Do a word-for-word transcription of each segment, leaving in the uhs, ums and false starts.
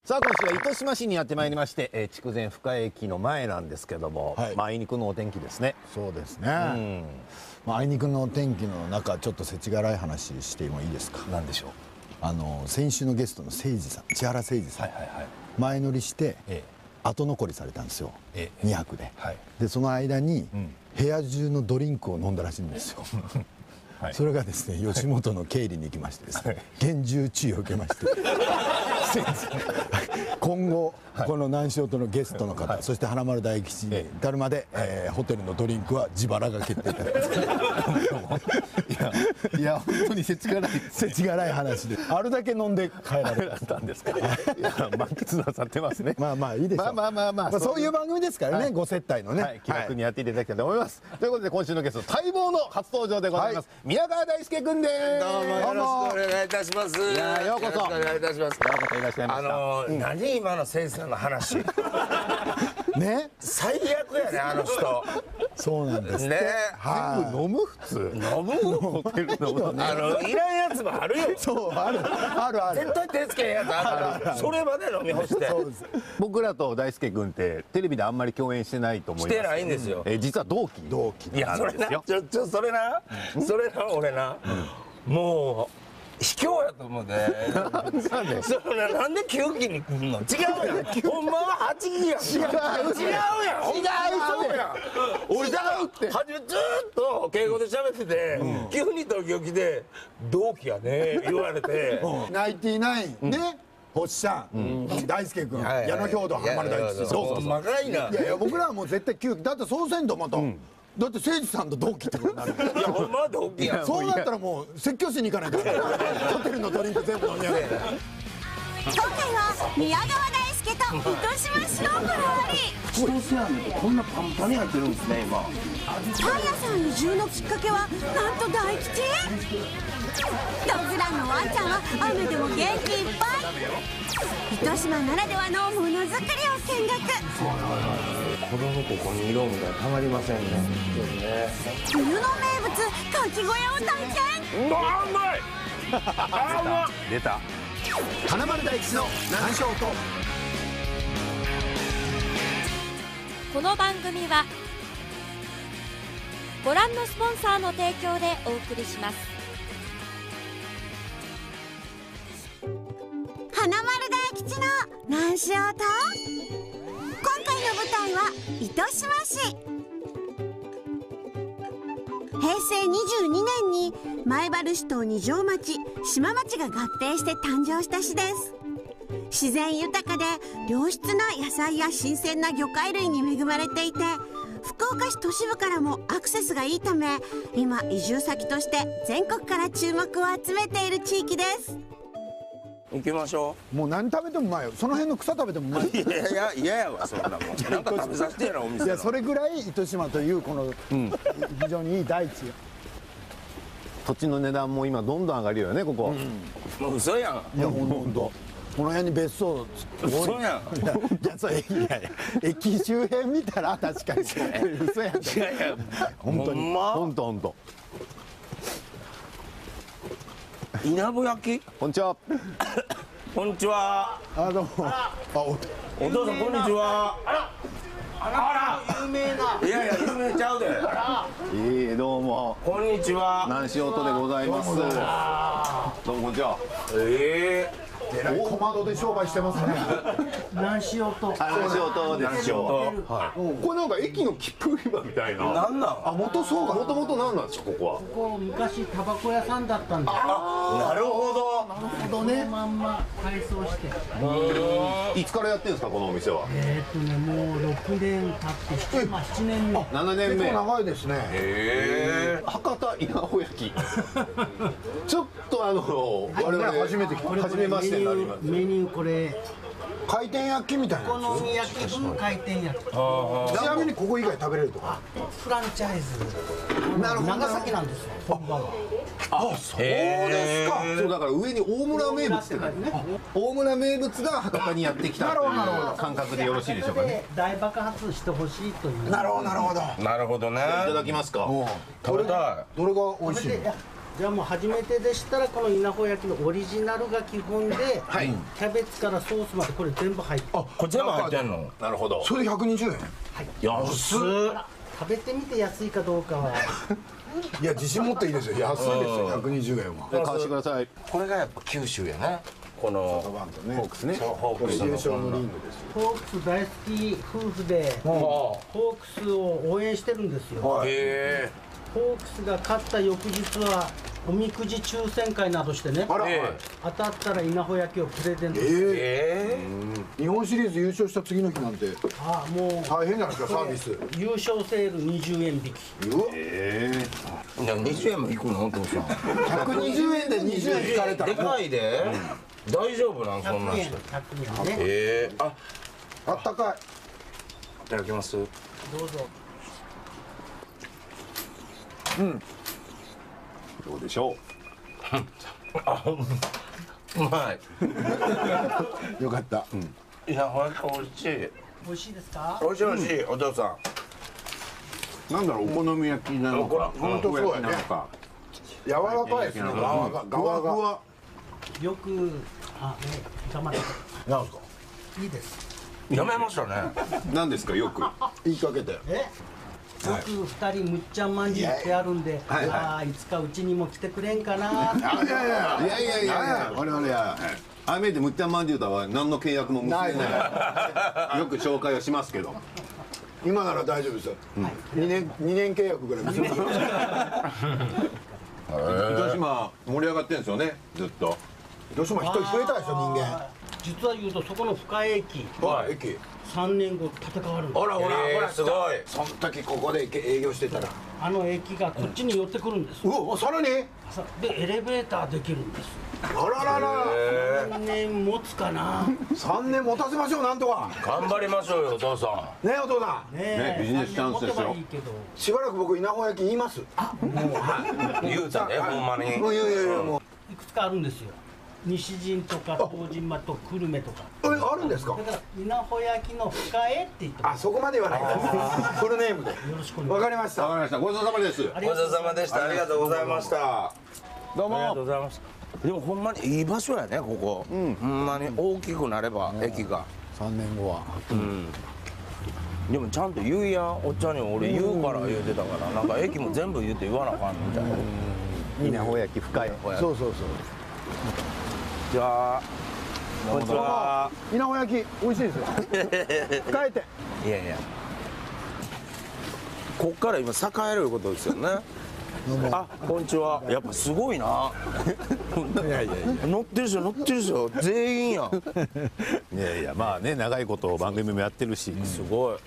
さあ今週は糸島市にやってまいりまして、えー、筑前深谷駅の前なんですけども、はい、まああいにくのお天気ですね。 そうですね、うん、まあ、あいにくのお天気の中ちょっと世知辛い話してもいいですか。 何でしょう。 あの先週のゲストの誠司さん、千原誠司さん、はいはいはい、前乗りして、ええ、後残りされたんですよ、ええ、にはくで、はい、でその間に、うん、部屋中のドリンクを飲んだらしいんですよはい、それがですね吉本の経理に行きましてですね、はい、厳重注意を受けまして今後、はい、この南塩とのゲストの方、はい、そして華丸大吉に至るまで、はい、えー、ホテルのドリンクは自腹が決定いたしますいやいや本当に世知辛い世知辛い話であるだけ飲んで帰られたんですか。いや満喫なさってますね。 まあまあいいでしょう。まあまあまあまあそういう番組ですからね、はい、ご接待のね、はい、気楽にやっていただきたいと思います、はい、ということで今週のゲスト待望の初登場でございます、はい、宮川大輔君です。 どうもよろしくお願いいたします。 いやようこそよろしくお願いいたします。 ようこそいらっしゃいました。あのーうん、何今の先生の話ね、 最悪やねあの人。 そうなんですね。 全部飲む普通飲むホテルのあのいらんやつもあるよ。 そうあるあるある。 絶対手つけへんやつある。それまで飲み干して。そうです。 僕らと大輔君ってテレビであんまり共演してないと思います。 してないんですよ。 え実は同期同期。 いやそれなちょちょそれなそれな俺なもう。卑怯やと思うで。なんでそれなんできゅうきに来んの。違うやん。ほんまははちきやん。違う違うやん。違うそうやん。俺だから初めずっと敬語で喋ってて急に東京来て同期やね言われて。 ナインティナインね。星さん、大輔君、矢野兵道、華丸大吉。 そうそうそう。若いな。 いやいや僕らはもう絶対きゅうきだってそうせんとまた。だって誠司さんと同期ってことになる。 いやほんまは同期や。 そうなったらもう説教しに行かないからホテルのドリンク全部飲み上げて。 今回は宮川大輔と糸島市のこだわり。 一ノ瀬飴ってこんなパンパンに入ってるんですね今。 パン屋さん移住のきっかけはなんと大吉。ドッグランのワンちゃんは雨でも元気いっぱい。糸島ならではのものづくりを見学。 子供ここに色みたいなたまりませんね。 冬の名物かき小屋を体験。 うわうまい。あうま出た。 華丸大吉の南小と。 この番組はご覧のスポンサーの提供でお送りします。 華丸大吉の南小と今回の舞台は糸島市。へいせいにじゅうにねんに米原市と二条町、島町が合併して誕生した市です。自然豊かで良質な野菜や新鮮な魚介類に恵まれていて、福岡市都市部からもアクセスがいいため、今移住先として全国から注目を集めている地域です。 行きましょう。もう何食べてもうまいよ。その辺の草食べてもうまい。 いやいや嫌やわそんなもん。なんか食べさせてやなお店。 いやそれぐらい糸島というこの、うん、非常にいい大地。 土地の値段も今どんどん上がるよねここ。 うん、もう嘘やん。 いやほんとほんと。この辺に別荘。 嘘やん。いやいやそれいやいや駅周辺見たら確かに嘘やん。 いやいや本当に本当本当。 稲穂焼き。 こんにちは。 こんにちは。 あどうも。あおお父さんこんにちは。あらあら有名な。いやいや有名ちゃうで。 いいどうも。 こんにちは。 南塩とでございます。どうもこんにちは。 ええ。 えらい小窓で商売してますね。 南塩と。 南塩とです。 南塩と。 はい。これなんか駅の切符売り場みたいな。 なんなん。 あ元そうが。 もともとなんなんですかここは。 ここ昔タバコ屋さんだったんです。 あ、なるほど。 なるほどね。そのまんま改装して。 いつからやってるんですかこのお店は。 えっとねもうろくねん経ってまあしちねんめ。 ななねんめ。 結構長いですね。 へえ。博多稲穂焼き。ちょっとあの我々 初めて初めましてになります。 メニューこれ回転焼きみたいな。 お好み焼き風回転焼き。ちなみにここ以外食べれるとか。 フランチャイズ。なるほど。長崎なんですよ。本場は。 あ、そうですか。そうだから上に大村名物って書いてね。大村名物が博多にやってきたという感覚でよろしいでしょうかね。 大爆発してほしいという。 なるほどなるほど。 なるほどね。 いただきますか。 食べたい。 どれが美味しいの？ じゃあもう初めてでしたらこの稲穂焼きのオリジナルが基本で、 はい、 キャベツからソースまでこれ全部入って。 あ、これ全部入ってんの？ なるほど。 それでひゃくにじゅうえん。 はい。 安っ。 食べてみて安いかどうかは。 いや自信持っていいですよ。安いですよ。ひゃくにじゅうえんは。 買わしてください。 これがやっぱ九州やね。このフォークスね。 フォークスの優勝のリングですよ。 フォークス大好き夫婦で、フォークスを応援してるんですよ。 へえ。 フォークスが勝った翌日はおみくじ抽選会などしてね、 あら、 当たったら稲穂焼きをプレゼント。 ええ。日本シリーズ優勝した次の日なんてああもう大変じゃないですかサービス。 優勝セールにじゅうえん引き。 ええ。いやにじゅうえんも引くのお父さん。 ひゃくにじゅうえんでにじゅうえん引かれたらでかいで。大丈夫なんそんな人。 ひゃくえんね。 ええ。あ、 あったかい。 いただきます。 どうぞ。 うん。 どうでしょう。 あ、うまい。よかった。 いや、ほんと美味しい。 美味しいですか？ 美味しい美味しい、お父さん。なんだろう、お好み焼きなのか、 本当そうやね。柔らかいですね。側が側が。 よくあね、頑張って。 なんですか。 いいです。 ん。やめましたね。 なんですか、よく。 言いかけて。 え？よく二人むっちゃんまんじゅうってあるんで、ああいつかうちにも来てくれんかな。 いやいやいやいやいやいや、我々は。ああ見えてむっちゃんまんじゅうとは何の契約も結んでない。よく紹介をしますけど。 今なら大丈夫ですよ。二年二年契約ぐらい。 糸島盛り上がってんですよね、ずっと。 糸島人増えたでしょ人間。 実は言うとそこの深江駅。 はい。駅。 三年後建て替わるんです。 ほらほらほらすごい。 その時ここで営業してたら。 あの駅がこっちに寄ってくるんです。 うわさらに。 でエレベーターできるんです。 あららら。 三年持つかな。 三年持たせましょうなんとか。 頑張りましょうよ、お父さん。 ねお父さん。 ねビジネスチャンスですよ。 しばらく僕稲穂焼き言います。 言うたね、ほんまに。 もういやいやいやもう。 いくつかあるんですよ。西陣とか東陣間と久留米とか。 えあるんですか。 だから稲穂焼きの深江って言ってます。 あそこまで言わないから。フルネームで。 よろしくお願いします。 わかりました。 わかりました。ごちそうさまです。 ごちそうさまでした。ありがとうございました。 どうありがとうも。 ございました。でもほんまにいい場所やね、ここ。ほんまに大きくなれば駅が。 三年後は。 うん。でもちゃんと言うやん、おっちゃんに俺言うから言うてたから、なんか駅も全部言って言わなあかんみたいな。 稲穂焼き深い。 そうそうそう。 じゃあ、こんにちは。 稲穂焼き美味しいですよ。帰って。 いやいや。こっから今栄えることですよね。あ、こんにちは。やっぱすごいな。いやいやいや。乗ってる人乗ってる人全員やん。 いやいや、まあね、長いこと番組もやってるし。 すごい。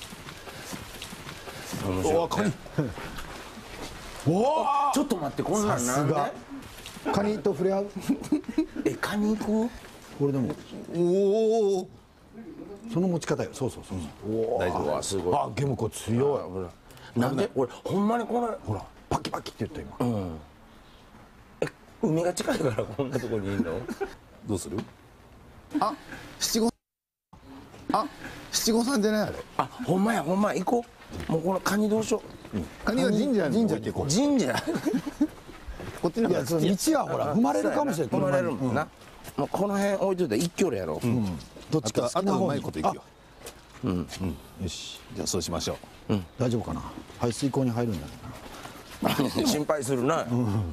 面白い。 カニ。 おちょっと待って、こんなんなんで？ カニと触れ合う。 え、カニ行く？ これでも。おお。その持ち方よ。そうそうそうそう。 大丈夫。あ、すごい。 あ、ゲムコ強い。 なんで？俺ほんまにこれほらパキパキって言った今。うん。 え、海が近いからこんなとこにいんの？ どうする？ あ、七五。あ、七五三じゃないあれ。 あ、ほんまやほんまや行こう。もうこのカニどうしよう。 カニは神社神社ってこう。 神社。 こっちの方が道はほら踏まれるかもしれない。 踏まれるもんな。もうこの辺置いといたら一挙やろ。 どっちかあとうまいこといくよ。 うんうん。よし。 じゃあそうしましょう。大丈夫かな。排水溝に入るんだけどな。心配するな。でも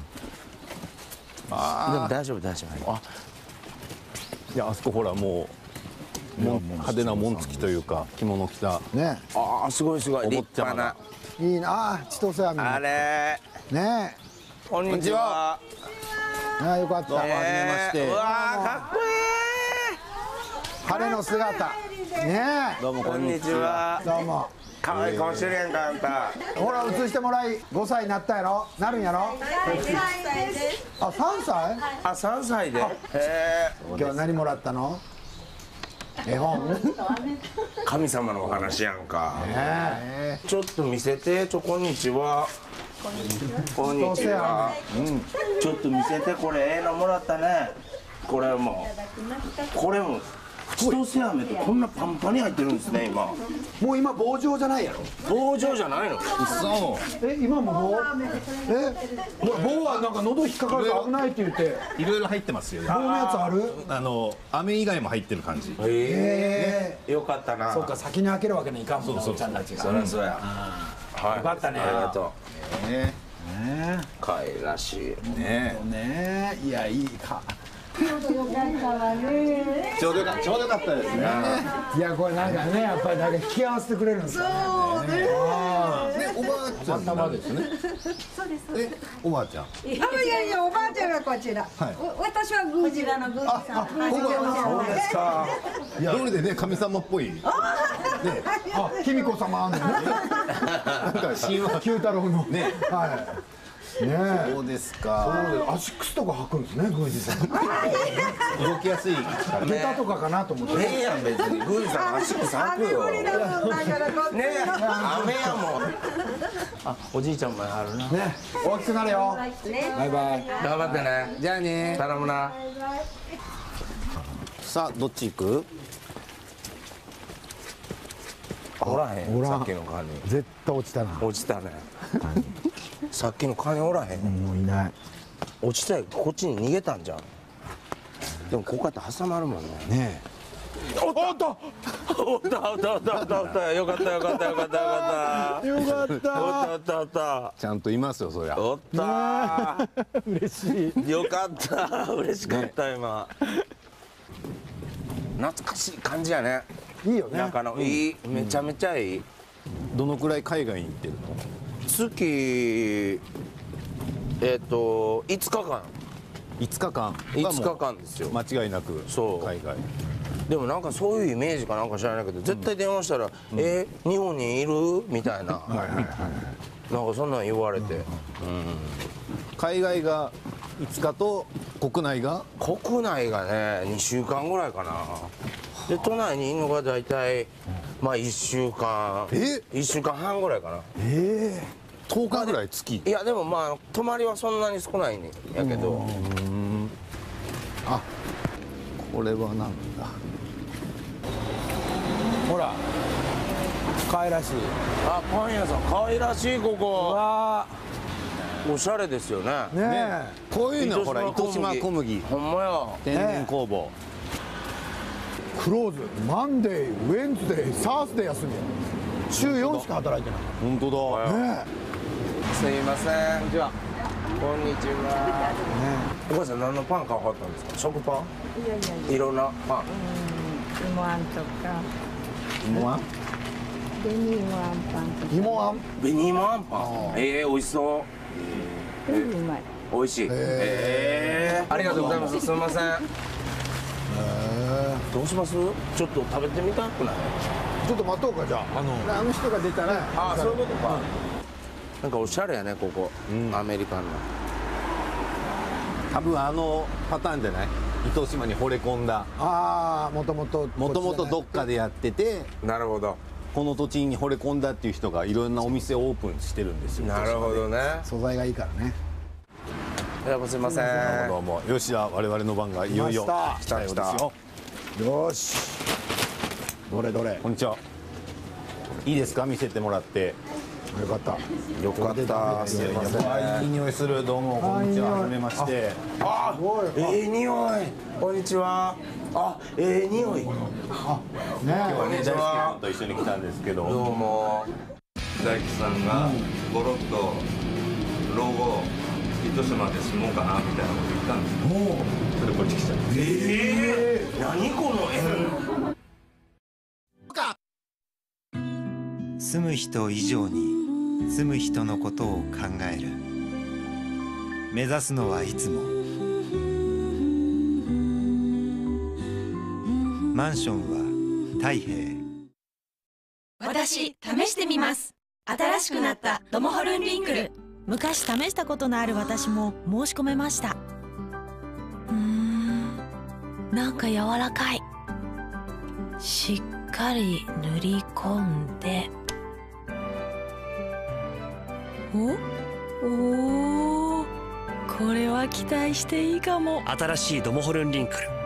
大丈夫大丈夫。あ、 いやあそこほらもう派手な紋付きというか着物着た。 ね。 ああすごいすごい立派な。 いいなあ、千歳網。 あれ。 ね。 こんにちは。 ああよかった。 はじめまして。 うわかっこいい。晴れの姿。ねえ。 どうもこんにちは。 どうも。 可愛いかもしれんかあんた。 ほら映してもらいごさいになったやろ。なるんやろ。あ三歳？ あ三歳で。へえ。 今日は何もらったの？絵本？ 神様のお話やんか。ちょっと見せて。ちょこんにちは。こんにちは。ちょっと見せて。これええのもらったね。これもこれも千歳飴ってこんなパンパンに入ってるんですね今。 もう今棒状じゃないやろ。 棒状じゃないの？ そえ今も棒？え棒はなんか喉引っかかると危ないって言って。 ういろいろ入ってますよ。 棒のやつある？ あの飴以外も入ってる感じ。 ええよかったな。 そうか先に開けるわけにいかんもんな。おっちゃんたちが。 そりゃそうや。はい。よかったね。ありがとう。 ねね可愛らしい。 ねねいやいいか。 ちょうどよかちょうどよかったですね。 いやこれなんかねやっぱりなんか引き合わせてくれるんですよね。 ねおばあちゃんたまですね。 そうです。 えおばあちゃん。 あいやいやおばあちゃんがこちら。お私は宮司。こちらの宮司さん。 あそうですか。いやどれでね神様っぽい。ねあ卑弥呼様あんのね。 なんか神話九太郎の。 ね。 はい。ねそうですか。 アシックスとか履くんですね宮司さん。 動きやすい。 下駄とかかなと思って。 ねえやん別に宮司さん足さくよ。ねえ飴やもん。あおじいちゃんもあるな。 ね大きくなれよ。バイバイ。 頑張ってね。 じゃあね。 頼むな。 さあどっち行く？ おらへん。 おらんさっきのカニ。 絶対落ちたな。 落ちたね。さっきのカニおらへん。 もういない。 落ちたよこっちに逃げたんじゃん。でもここやって挟まるもんね。 ねおったおったおったおったおったおったおったよかったよかったよかったよかったよかっおったおったおったちゃんといますよそりゃ。 おった嬉しい。 よかった嬉しかった今懐かしい感じやね。 いいよね。 中のいいめちゃめちゃいい。 どのくらい海外に行ってるの？ 月えっといつかかんいつかかん。 いつかかんですよ。 間違いなくそう海外。 でもなんかそういうイメージかなんか知らないけど絶対電話したら「え日本にいる?」みたいななんかそんなん言われて海外がいつかと国内が国内がねにしゅうかんぐらいかな。で都内にいるのが大体まあいっしゅうかんえいっしゅうかんはんぐらいかな。 えとおかぐらい月。 いやでもまあ泊まりはそんなに少ないんやけどあこれはなんだ。 ほら可愛らしい。 あパン屋さん可愛らしいここわおしゃれですよね。 あねこういうのほら糸島小麦ほんまや天然工房。 えクローズマンデーウェンズデーサースデー休みや。週よんしか働いてない。 本当だ。 ねすいませんこんにちはこんにちはお母さん何のパン買わはったんですか？食パン？ いやいやいや。 いろんなパン芋あんとか芋は紅芋あんパンとか。 芋あん。 紅芋あんパンええ美味しそう全部うまい。 美味しいええありがとうございますすみませんどうします？ちょっと食べてみたくない？ ちょっと待とうかじゃあ。あのあの人が出たらあそういうことかなんかおしゃれやねここアメリカンな多分あのパターンじゃない？糸島に惚れ込んだああもともともともとどっかでやっててなるほどこの土地に惚れ込んだっていう人がいろんなお店をオープンしてるんですよ。 なるほどね素材がいいからね。 いやすいませんどうもよしじゃあ我々の番がいよいよ来ました来たようですよ。 よしどれどれ。 こんにちは。いいですか見せてもらって。 よかった。 よかったすいませんいい匂いする。どうもこんにちは。はじめまして。 あええ匂いこんにちはあええ匂いね今日はね大輔さんと一緒に来たんですけど。 どうも大工さんがゴロッと老後糸島で住もうかなみたいなこと言ったんですよ。それでこっち来ちゃう。 ええ何この縁住む人以上に住む人のことを考える目指すのはいつもマンションは太平。 私試してみます。新しくなったドモホルンリンクル。 昔試したことのある私も申し込めました。うーんなんか柔らかい。しっかり塗り込んでおおーこれは期待していいかも。 新しいドモホルンリンクル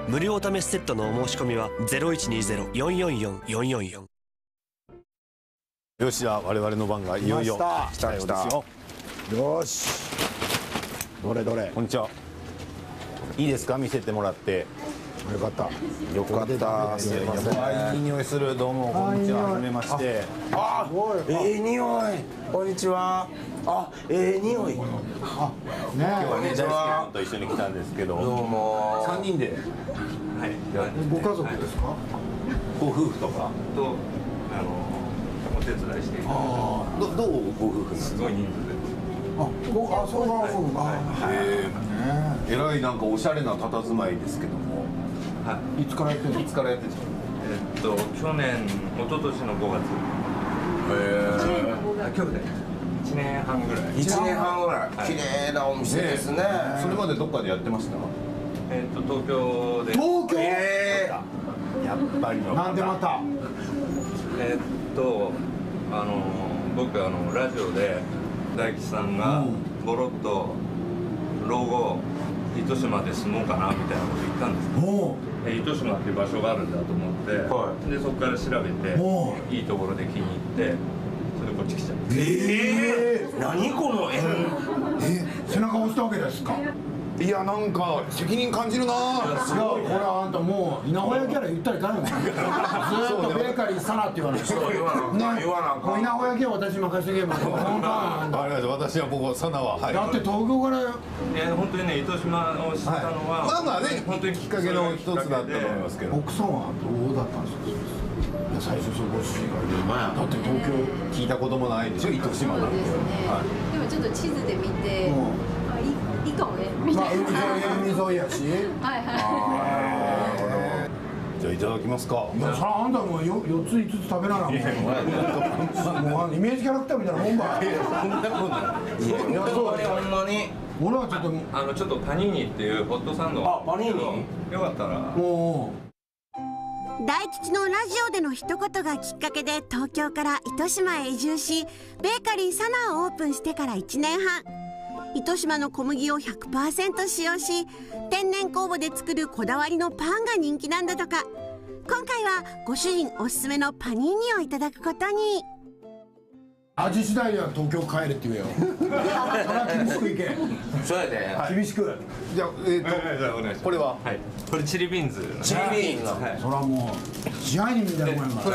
無料お試しセットのお申し込みは ゼロいちにゼロ よんよんよん よんよんよん。 よし、じゃあ我々の番がいよいよ来た来た。 よし、どれどれ。 こんにちはいいですか、見せてもらって。 よかった。 よかった。すいません。 いい匂いする。どうもこんにちは、はじめまして。 あ、ええ匂い。こんにちは。あ、ええ匂い。あ、 ね、 今日はね、大輔君と一緒に来たんですけど。 どうも。 三人で。 はい。 ご家族ですか？ ご夫婦とか。 とあのお手伝いしている。 ああ、どどうご夫婦？ すごい人数で。 あ、ごあ、そうなんですか。 へえ。えらいなんかおしゃれな佇まいですけども。 はい。 いつからやってるの？いつからやってるんですか？ えっと去年、一昨年のごがつ。 へえ。 今日でいちねんはんぐらい。 一年半ぐらい。綺麗なお店ですね。 それまでどっかでやってました？ えっと東京で。 東京。 えやっぱりの。 なんでまた。 えっとあの僕あのラジオで大吉さんがボロッと老後糸島で住もうかなみたいなこと言ったんですよ。で糸島っていう場所があるんだと思って、はい、でそこから調べていいところで気に入ってそれでこっち来ちゃう。 ええー、何この縁。 え、背中押したわけですか？ いや、なんか責任感じるな。いや、 これはあんたもう稲穂焼きやら言ったりかんよね。ずーっとベーカリーさなって言わない。 そう言わなあかん、言わなあかん。 稲穂焼きは私任せてけば。本当ありがとう。私はここサナは。 だって東京から。 いや本当にね、糸島を知ったのは、 まあまあね、本当にきっかけの一つだったと思いますけど。 奥さんはどうだったんですか？いや、最初そこ知り合いで。だって東京聞いたこともないでしょ、糸島なんて。 でもちょっと地図で見て、あ、いいいかもねみたいな。 海沿いやし。 はいはい。じゃあいただきますか。 いや、さあ、あんたもよ四つ五つ食べながら。もうイメージキャラクターみたいなもんば。 そんなことない。 いや、そうね、ほんまに。 俺はちょっとあのちょっとパニーニっていうホットサンド。 あ、パニーニ。 よかったら。 もう。 大吉のラジオでの一言がきっかけで東京から糸島へ移住し、ベーカリーサナをオープンしてからいちねんはん。糸島の小麦を ひゃくパーセント 使用し、天然酵母で作るこだわりのパンが人気なんだとか。今回はご主人おすすめのパニーニをいただくことに。 味次第では東京帰れって言えよ。それは厳しくいけ。 そうやで。 厳しく。 じゃあ、えっと、これは。 はい。これチリビーンズ。 チリビーンズ。 はい。それはもう支配人みたいなもんやから。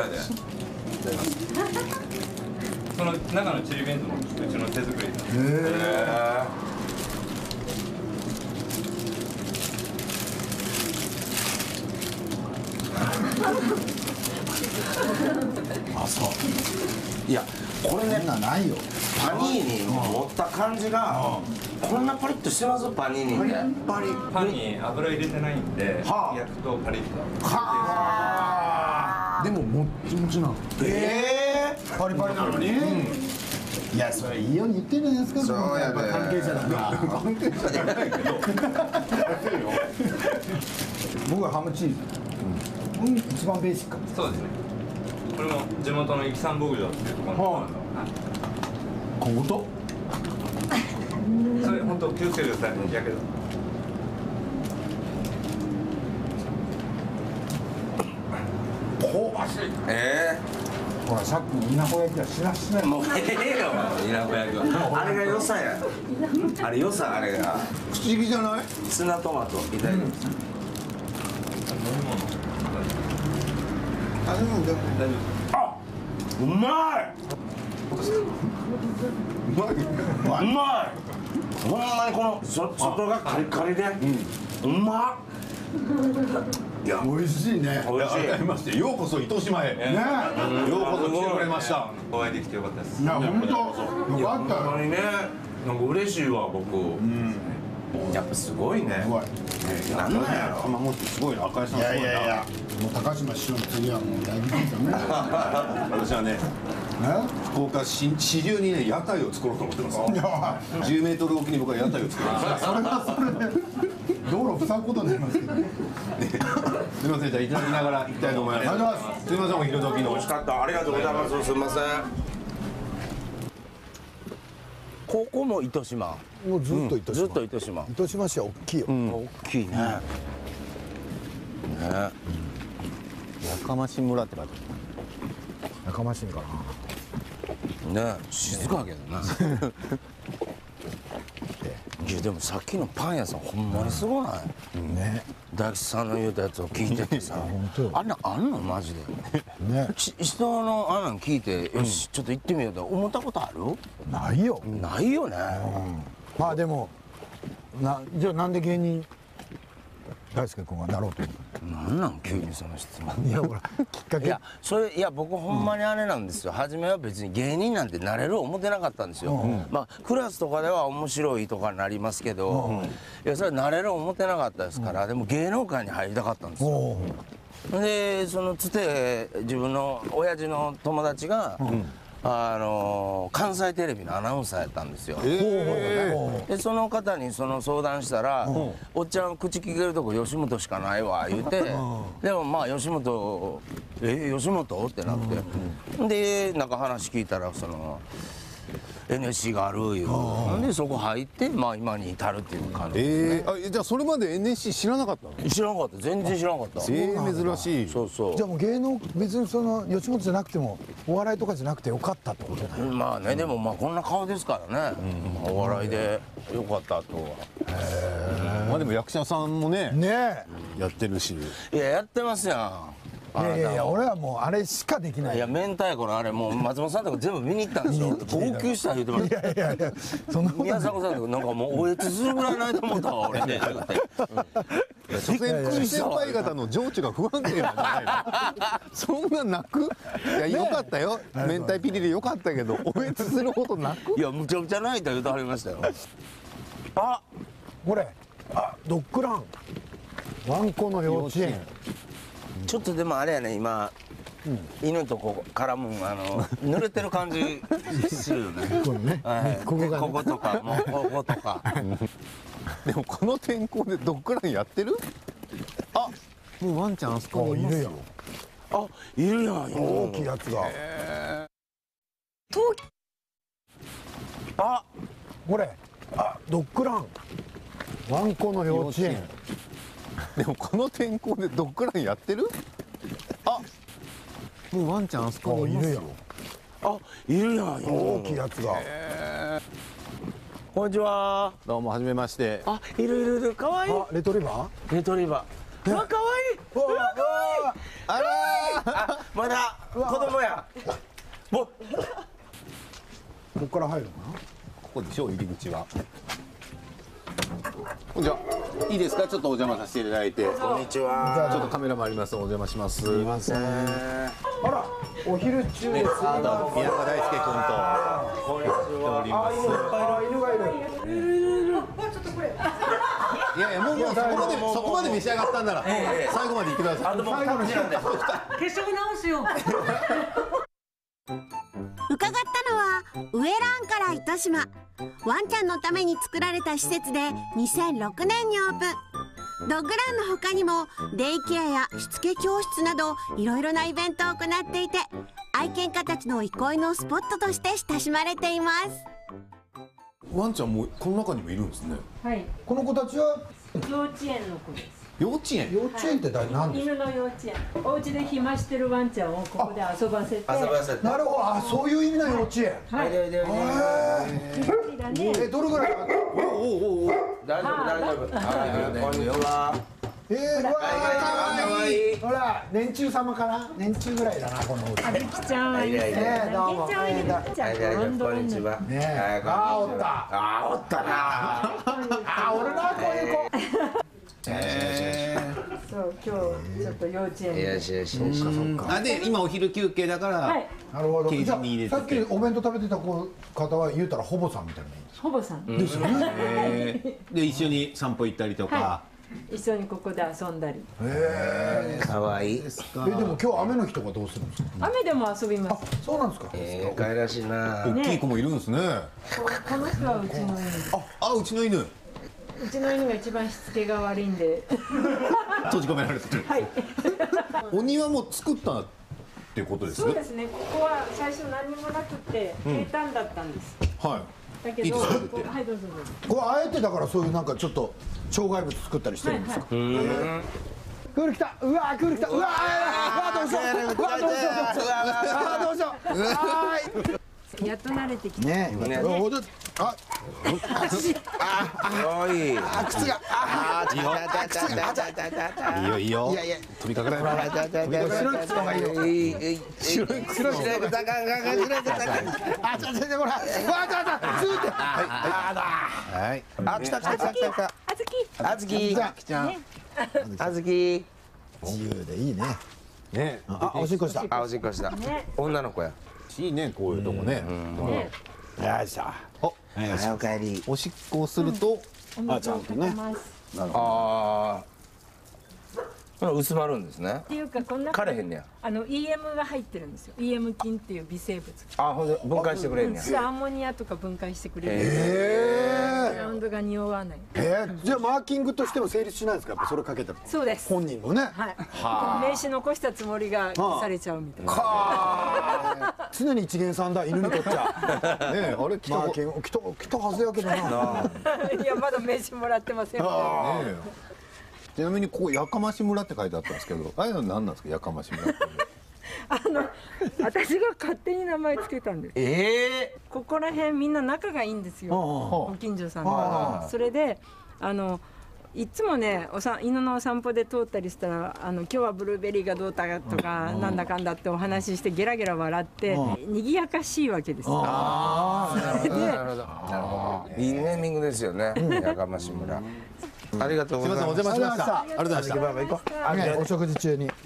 その中のチリビーンズもうちの手作り。へえ。あ、そう。 いや、これね、 ないよ。 パニーニ持った感じがこんなパリッとしてます？パニーニってパリパンに油入れてないんで、はあ、焼くとパリッと。 はあ。でももっちもちなの。ええー、パリパリなのに、うん、いや、それいいように言ってるじゃないですか。そうやっぱ関係者だから関係者じゃないけど僕はハムチーズ、うん、一番ベーシック。 そうですね。これも地元のイキサン牧場っていうところの、はあ、 小言それ本当気をつけてください。やけど香ばしい。 ええー、ほらさっきの稲穂焼きはしなしない。 もうええよ、稲穂焼きはあれが良さや。あれ良さ、あれが不思議じゃない？ ツナトマトいただきます。 あ、でもでも大丈夫。 あ、うまい。 うまい。 うまい。ほんまにこのそ外がカリカリで、うん、うまっ。 いや、美味しいね。 美味しい。 改めましてようこそ糸島へ。ね。ようこそ来てくれました。 お会いできてよかったです。 いや、本当。よかった。 ほんまにね、なんか嬉しいわ僕。うん。やっぱすごいね。すごい。なんなんやろ。 今もってすごいな、赤井さん。 いやいやいや。もう高島師匠の次はもう大事ですよね。 私はね、福岡市市中にね屋台を作ろうと思ってます。じゅうメートルおきに僕は屋台を作ります。 それはそれで道路塞ぐことになりますけどね。 すみません、じゃあいただきながら行きたいと思います。ありがとうございます。すみません、お昼時の。 美味しかった。ありがとうございます。すみません。ここも糸島。 もうずっと糸島。 ずっと糸島。 糸島市は大きいよ。 大きいね。 ね。 やかまし村って書いてある。やかましいんかな。ね、静かやけどな。いやでもさっきのパン屋さんほんまにすごない？ ね。 大吉さんの言うたやつを聞いててさ、あんなんあんのマジで。 ね。 人のあんなん聞いてよしちょっと行ってみようと思ったことある？ ないよ。 ないよね。 まあでもなじゃあなんで芸人大輔君はなろうと思った？ なんなん急にその質問。 いやほらきっかけ。 いやそれいや僕ほんまにあれなんですよ。初めは別に芸人なんてなれる思ってなかったんですよ。まあクラスとかでは面白いとかなりますけど、いやそれなれる思ってなかったですから、でも芸能界に入りたかったんですよ。でそのつて自分の親父の友達が。あの関西テレビのアナウンサーやったんですよ。でその方にその相談したら「おっちゃん口聞けるとこ吉本しかないわ」言うて、でもまあ吉本「え吉本?」ってなって、でなんか話聞いたらその エヌエスシー があるいうのでそこ入ってまあ今に至るっていう感じですね。 えー、じゃあそれまで エヌエスシー 知らなかったの？知らなかった、全然知らなかった。 えー、珍しい。 そうそう。 じゃあもう芸能別にその吉本じゃなくてもお笑いとかじゃなくてよかったってことだよ。 まあね、でもまあこんな顔ですからね、お笑いでよかったとは。 まあでも役者さんもねねやってるし。 いややってますやん。 いやいやいや俺はもうあれしかできない。 いや明太子のあれもう松本さんとか全部見に行ったんですよ。号泣した言うてました。 いやいやいやそんなこと宮迫さんとかなんかもうおえつするぐらいないと思ったわ俺ね。 所詮先輩方の情緒が不安定なんじゃないの？そんな泣く？いやよかったよ。明太ピリリよかったけどおえつするほど泣く？ いやむちゃくちゃ泣いた言うてはりましたよ。あこれあドッグランワンコの幼稚園。 ちょっとでもあれやね今、うん、犬とこう絡むあの濡れてる感じするよね。 これね、はい、ここが、ね、 こことかもうこことか。 でもこの天候でドッグランやってる？あもうワンちゃんあそこにいますよ。 あいるやん大きいやつが。あこれあドッグランワンコの幼稚園。 でもこの天候でドッグランやってる？あもうワンちゃんあそこにいますよ。 あいるやん大きいやつが。 こんにちは。 どうもはじめまして。 あいるいるいるかわいい。 レトリバー？レトリバー。うわかわいい。うわかわいい。 あらあまだ子供や。もうここから入るのかな？ ここでしょ入り口は。じゃあいいですかちょっとお邪魔させていただいて。 こんにちは。 ちょっとカメラもありますお邪魔します。すみません。あらお昼中です。 宮川大輔君とこんにちは。 あ犬がいる。 いるいるいる。ちょっとこれ。 いやいやもうもうそこまでそこまで召し上がったんなら最後まで行ってください。 あともうタクシーなんで。 化粧直すよ。 伺ったのは上蘭から糸島。ワンちゃんのために作られた施設でにせんろくねんにオープン。ドッグランの他にもデイケアやしつけ教室などいろいろなイベントを行っていて、愛犬家たちの憩いのスポットとして親しまれています。 ワンちゃんもこの中にもいるんですね。 はい。 この子たちは幼稚園の子です。 幼稚園？ 幼稚園って誰なんですか？ 犬の幼稚園。お家で暇してるワンちゃんをここで遊ばせて。遊ばせて。 なるほど、あ、そういう意味の幼稚園。 はい。 ででで。 え、どれぐらい？ おおおお。 大丈夫大丈夫。はいこんにちは。 えー、わあ、かわいい。ほら、年中様かな？年中ぐらいだなこのお家。 ありきちゃんはいいですね。どうも。ありきちゃん。 こんにちは。 ね。あ、おった。 あ、おったな。 あ、俺なこういう子。 えー、そう今日ちょっと幼稚園で。 よしよしよし。 あで今お昼休憩だから。 はい。 なるほど。 ケーじゃジに入れてあさっきお弁当食べてた子方は言うたらほぼさんみたいな。 ほぼさん。 ですよね。 で一緒に散歩行ったりとか。 一緒にここで遊んだり。 へえ。 可愛い。 えでも今日雨の日とかどうするんですか？ 雨でも遊びます。 あ、そうなんですか。 ええ、可愛らしいな。 大きい子もいるんですね。 この人はうちの犬。 あ、あうちの犬。 うちの犬が一番しつけが悪いんで閉じ込められてる。 はいお庭も作ったっていうことですね。 そうですね。ここは最初何もなくて平坦だったんです、 うん、はいだけどいいですかこはいどうぞどうぞ。 これあえてだからそういうなんかちょっと障害物作ったりしてるんですか？ はいはい、 クール来た。うわークール来た。うわーどうしよう。うわどうしよう。あどうしよう。はい。 やっと慣れてきた。 ねえ。あ。 あ、おい。 あ靴が。あいいよ。 いいよいいよ。 いやいや。 飛びかからない。 白い靴の方がいいよ。白い白い靴。白い靴。ガガガガ白い靴。 あちょちょちょほら。わあちょちょずーって。あだ。 はい。 あ来た来た来た来た。 あずき。 あずき。 ちゃん。 あずき。 自由でいいね。 ね。 あおしっこした。 あおしっこした。女の子や。 いいねこういうとこね。 よいしょ。 お。 おかえり。 おしっこをすると。 あちゃんとね。 ああ。薄まるんですね。 っていうかこんな枯れへんねや。 あの イーエム が入ってるんですよ。イーエム 菌っていう微生物。 あほんで分解してくれんねや。 アンモニアとか分解してくれる。 えラウンドが匂わない。 えー、じゃあマーキングとしても成立しないですか。やっぱそれかけたら。 そうです。 本人のね。 はい。名刺残したつもりが消されちゃうみたいな。 はあ。常に一元さんだ犬にとっちゃ。ねえあれ来たマーキング来た来たはずやけどな。 いやまだ名刺もらってません。 ちなみにここやかまし村って書いてあったんですけど、あれは何なんですかやかまし村って。 あの私が勝手に名前つけたんです。 ええ。 ここら辺みんな仲がいいんですよ。ご近所さんが。それであのいつもねおさ犬のお散歩で通ったりしたらあの今日はブルーベリーがどうだとかなんだかんだってお話ししてゲラゲラ笑って賑やかしいわけですよ。 ああなるほどなるほどなるほど。いいネーミングですよね。やかまし村。ありがとうございます。 お邪魔しました。ありがとうございました。 バイバイ行こう。 お食事中に。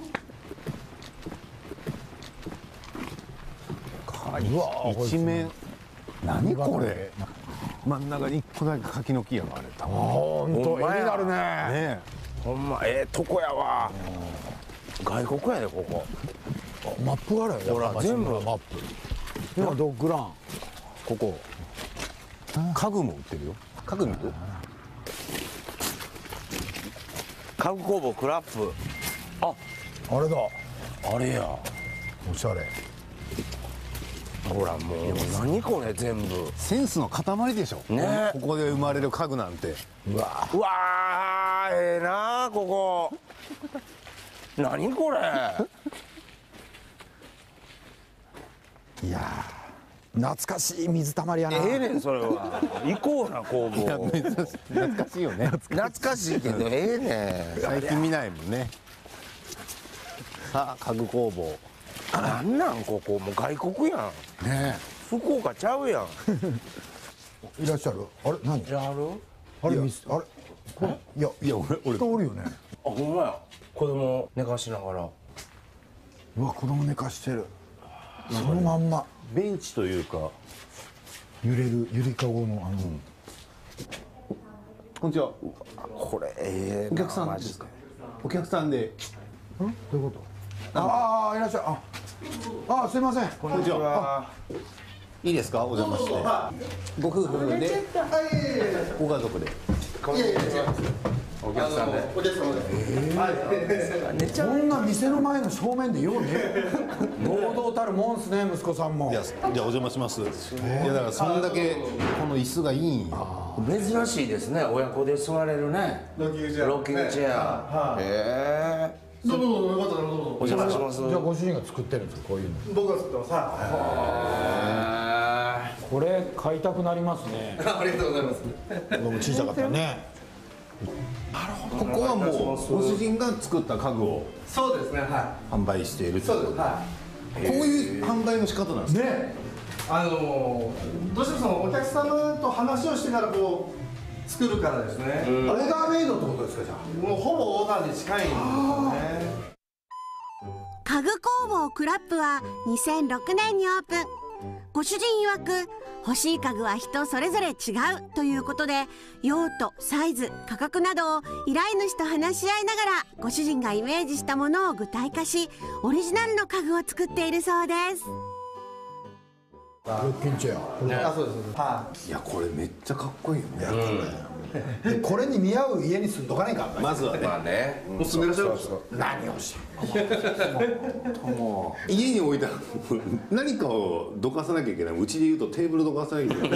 うわ一面何これ。真ん中に一個だけ柿の木やがあれ。 あ本当絵になるね。 ねほんまええとこやわ。外国やでここ。 マップがあるよ。 ほら全部マップ。今ドッグラン。 ここ家具も売ってるよ。家具見る？ 家具工房クラップ。 ああれだ。 あれや。 おしゃれ。 ほらもう何これ全部センスの塊でしょ。 ねここで生まれる家具なんて。 うわうわーええなここ。何これ。 いや懐かしい水たまりやな。 ええねんそれは。行こうな工房。 懐かしいよね。 懐かしいけどええねん。 最近見ないもんね。さあ家具工房。 なんなんここもう外国やん。 ね福岡ちゃうやん。 いらっしゃる。あれ何？ ある？ あれミスあれ。いやいや俺俺人おるよね。 あほんまや。子供寝かしながら。 うわ子供寝かしてる。そのまんま。 ベンチというか揺れるゆりかごのあの。 こんにちは。 これええお客さんですか。お客さんで。 どういうこと？ああいらっしゃる。ああすいません。 こんにちは。 いいですかお邪魔して。ご夫婦でご家族で。 お客さんで。 お客様で。そんな店の前の正面でようね。堂々たるもんすね息子さんも。 いやじゃあお邪魔します。いやだからそんだけこの椅子がいいんよ。 珍しいですね親子で座れるね。ロッキングチェア。ロッキングチェア。へえ。 どうぞどうぞよかったらどうぞ。 お邪魔します。 じゃあご主人が作ってるんですかこういうの。 僕が作ってます。はこれ買いたくなりますね。 い。ありがとうございます。 でも小さかったよね。 ここはもうご主人が作った家具をそうですね。は販売しているい。そうです。はこういう販売の仕方なんですか。 ね。 あのどうしてもそのお客様と話をしてからこう作るからですね。 オーダーメイドってことですかじゃあ。 もうほぼオーダーに近いんですよね。 家具工房クラップはにせんろくねんにオープン。ご主人曰く欲しい家具は人それぞれ違うということで用途、サイズ、価格などを依頼主と話し合いながらご主人がイメージしたものを具体化しオリジナルの家具を作っているそうです。 ロッキングチェア。 あそうです。はい。 いやこれめっちゃかっこいいよね。 でこれに見合う家に住んどかないか。 まずはね。 まあね。 おすすめらっしゃるんですか。 何をし。 もう家に置いた何かをどかさなきゃいけない。うちで言うとテーブルどかさなきゃいけない。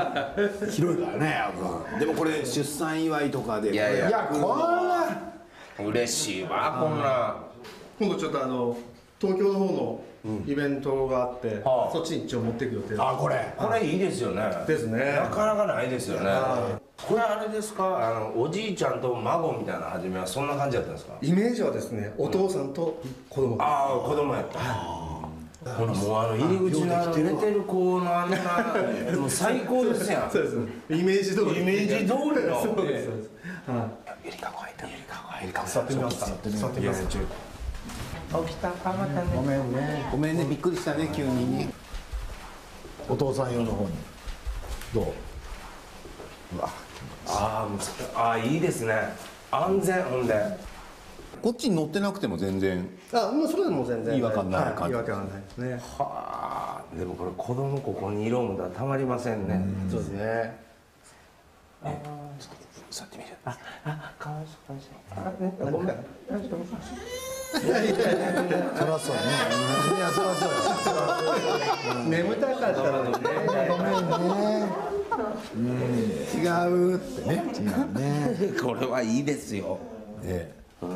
広いからね。 でもこれ出産祝いとかで。 いやいやいやこんな嬉しいわこんな。 今度ちょっとあの東京の方のイベントがあって、そっちに一応持っていく予定です。 あ、これこれいいですよね。 ですね。 なかなかないですよね。これあれですか、あのおじいちゃんと孫みたいな初めはそんな感じだったんですか？ イメージはですね、お父さんと子供。 ああ、子供やった。ほらもうあの入り口のあの寝てる子のあんなもう最高ですやん。 そうですね。イメージ通り。 イメージ通りの。 そうですそうです。はい。 ゆりかご入った。ゆりかご入った。 座ってみますか。座ってみます。 起きたかまたね。 ごめんね。 ごめんね、びっくりしたね、急にね。 お父さん用の方にどう？うわ、 ああ、ああいいですね。安全ほんで。 こっちに乗ってなくても全然。 あ、もうそれでも全然違和感ない感じ。 違和感ないですね。 はあ、でもこれ子供ここに色むだたまりませんね。 そうですね。 え、座ってみる。あ、あ、かわいそうかわいそう。あ、ごめん。大丈夫。 いやいやいやいや、そらそうね。いや、そらそうよ。 眠たかったのにね。 ごめんね。うん、違うってね。違うね。 これはいいですよ。 ええ。 うん。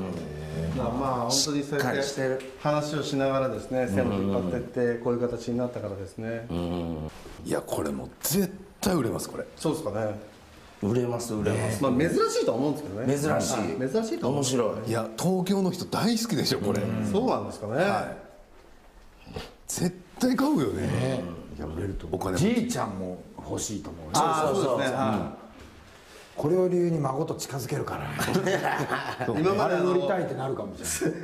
まあまあ本当にそうやって話をしながらですね、線を引っ張っていってこういう形になったからですね。 いや、これもう絶対売れます、これ。 そうですかね。 売れます売れます。 まあ珍しいとは思うんですけどね。 珍しい。 珍しいと思う。 面白い。 いや、東京の人大好きでしょ、これ。 そうなんですかね。 絶対買うよね。 いや、売れると思う。 お金じいちゃんも欲しいと思うね。 ああ、そうですね。 これを理由に孫と近づけるから今まで乗りたいってなるかもしれない。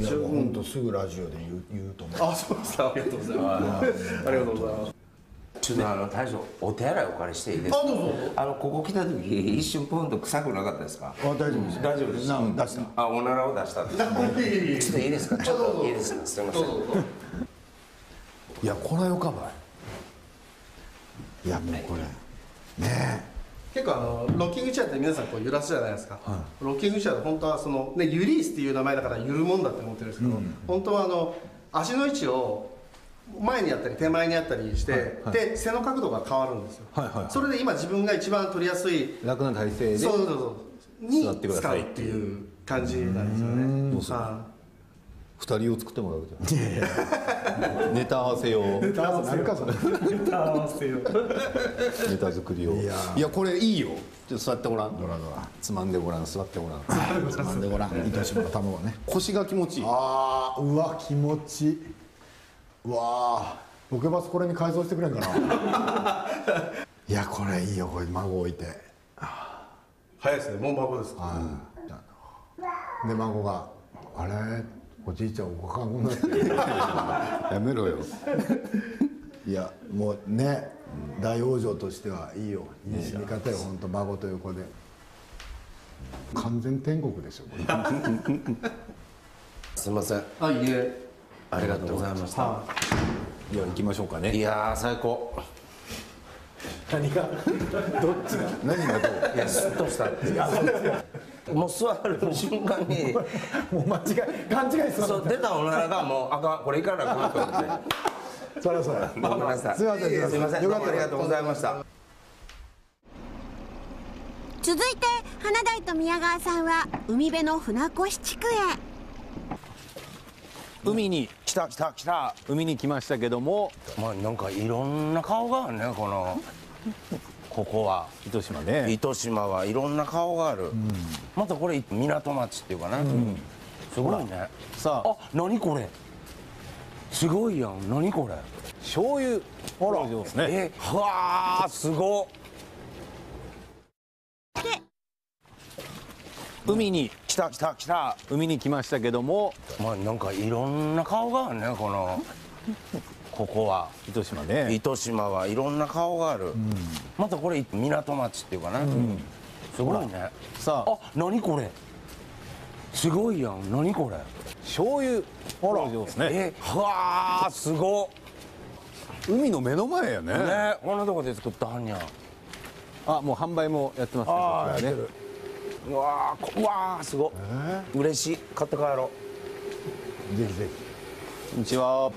一応本当すぐラジオで言う言うと思う。 あ、そうですか。ありがとうございます。ありがとうございます。 ちょっとあの大将お手洗いお借りしていいですか？ あ、どうぞ。 あのここ来た時一瞬ポンと臭くなかったですか？ あ、大丈夫です。 大丈夫です。 出した。 あ、おならを出したんです。ちょっといいですか？ちょっといいですか？すみません。 いや、これはよかばい。いや、もうこれねえ。 結構あのロッキングチェアって皆さんこう揺らすじゃないですか、はい、ロッキングチェアって本当はその、ね、ユリースっていう名前だから揺るもんだって思ってるんですけど、うん、本当はあの足の位置を前にやったり手前にやったりして、はいはい、で背の角度が変わるんですよ、はいはいはい、それで今自分が一番取りやすい楽な体勢でそうそうそうに使うっていう感じなんですよね。 二人を作ってもらうじゃん。ネタ合わせよ。 ネタ合わせなるかそれ。 ネタ合わせよ。 ネタ作りを。いや、いやこれいいよ。ちょっと座ってごらん。ドラドラ。つまんでごらん。座ってごらん。 つまんでごらん。糸島の卵ね。 腰が気持ちいい。 ああ、うわ気持ちいい。うわロケバスこれに改造してくれんかな。いやこれいいよ、これ孫置いて。 早いですね。もう孫です。 で孫があれ。おじいちゃんおかんになってるやめろよ。 いやもうね、大往生としてはいいよ、いい死に方よ、本当孫と横で完全天国でしょ。 すみません。 あ、いいえ、 ありがとうございました。 では行きましょうかね。 いや最高。 何がどっちが何がどう？ いやスッとした。もう座る瞬間にもう間違い勘違いする。 そう出たおならがもうあかん、これいかなくなったんで。 そりゃそうや。 ごめんなさい。 すみません。 すみません。どうもありがとうございました。 続いて花大と宮川さんは海辺の船越地区へ。 海に来た来た来た海に来ましたけども、 まあなんかいろんな顔があるね、このここは糸島ね。 糸島はいろんな顔がある、うん、またこれ港町っていうかな、うん、すごいね。さあ、あ、何これすごいやん。何これ醤油。あら上手ね。 え、うわーすごっ。 海に来た来た来た海に来ましたけども、 まあなんかいろんな顔があるね、このここは糸島ね。 糸島はいろんな顔がある、うん、またこれ港町っていうかな、うん、すごいね。さあ、あ、何これすごいやん。何これ醤油。あら上手ね。 え、うわーすごっ。 海の目の前やね。 ね、こんなとこで作ったはんにゃん。 あ、もう販売もやってますね。ああ、ね。 うわー、うわーすごっ、えー、嬉しい。買って帰ろう。ぜひぜひ。 こんにちは。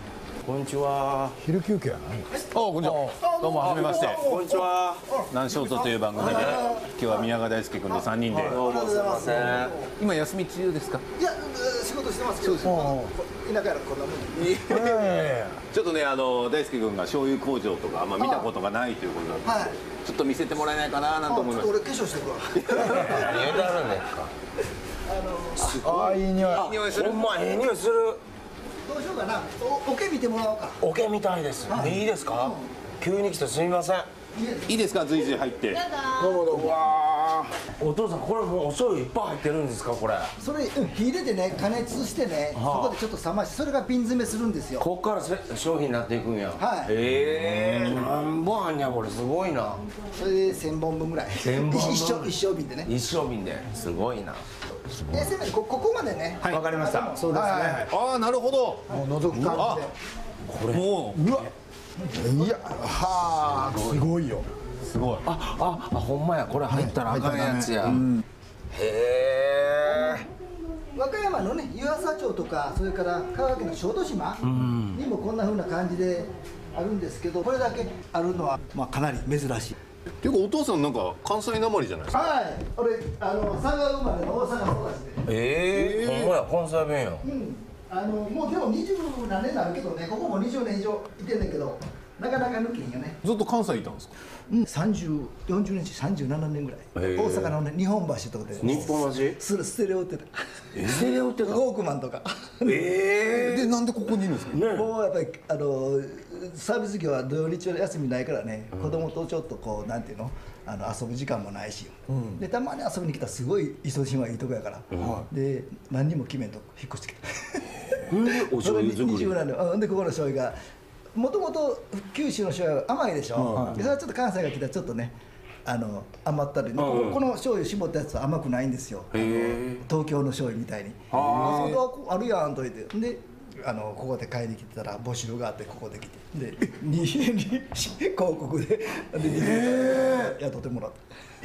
こんにちは。 昼休憩やない。 あ、こんにちは。どうもはじめまして。 こんにちは。 南小とという番組で、今日は宮川大輔君と三人で。 どうもすいません。 今休み中ですか。 いや、仕事してますけど。田舎やらこんなもん。 ちょっとね、あの大輔君が醤油工場とかあんま見たことがないということなんで、はい、ちょっと見せてもらえないかななんて思います。 俺化粧してるわ。 何言うてあるんですか。すごい。 いい匂い。 いい匂いする。 ほんまええ匂いする。 どうしようかな。お桶見てもらおうか。 桶みたいです。いいですか。急に来てすみません。 いいですか、随時入って。 どうもどうも。わお父さん、これもうお醤油いっぱい入ってるんですか、これ。 それ、うん、火入れてね、加熱してね、そこでちょっと冷まして、それが瓶詰めするんですよ。 こっからせ商品になっていくんや。 はい。 ええ、何本あんにゃ、これすごいな。 それで千本分ぐらい。 千本分。 一升一升瓶でね。 一升瓶で、すごいな。 え、せめてこここまでね。 わかりました。 そうですね。 ああ、なるほど。 もう覗く感じで。 これ。 もう。 うわ。いや、はあ、すごいよ。 すごい。 あ、あ、あ、ほんまや、これ入ったらあかんやつや。へえ。 和歌山のね、湯浅町とか、それから香川県の小豆島にもこんな風な感じであるんですけど、これだけあるのはまあかなり珍しい。 っていうかお父さんなんか関西なまりじゃないですか。 はい、俺あの佐賀生まれの大阪育ちで。 ええ、ほんまや、関西弁や。 うん、あのもうでも二十何年になるけどね、ここもにじゅうねん以上いてんねんけど、なかなか抜けんよね。 ずっと関西いたんですか。 うん、三十、四十年中三十七年ぐらい。大阪のね、日本橋とかで。 日本橋。 スステレオってた。 ステレオってた。 ウォークマンとか。 ええ。で、なんでここにいるんですか。 もうやっぱり、あの、サービス業は土曜日曜休みないからね、子供とちょっとこう、なんていうの。あの遊ぶ時間もないし、でたまに遊びに来たらすごい磯島いいとこやから、で何にも決めんと引っ越してきた。 お醤油作り。 にじゅうなんで、でここの醤油がもともと九州の醤油は甘いでしょ。でそれはちょっと関西が来たらちょっとね、あの甘ったり、この醤油絞ったやつは甘くないんですよ。東京の醤油みたいに。あそあるやんと言って、であのここで買いに来てたら募集があってここで来て、でに広告でで雇ってもらった。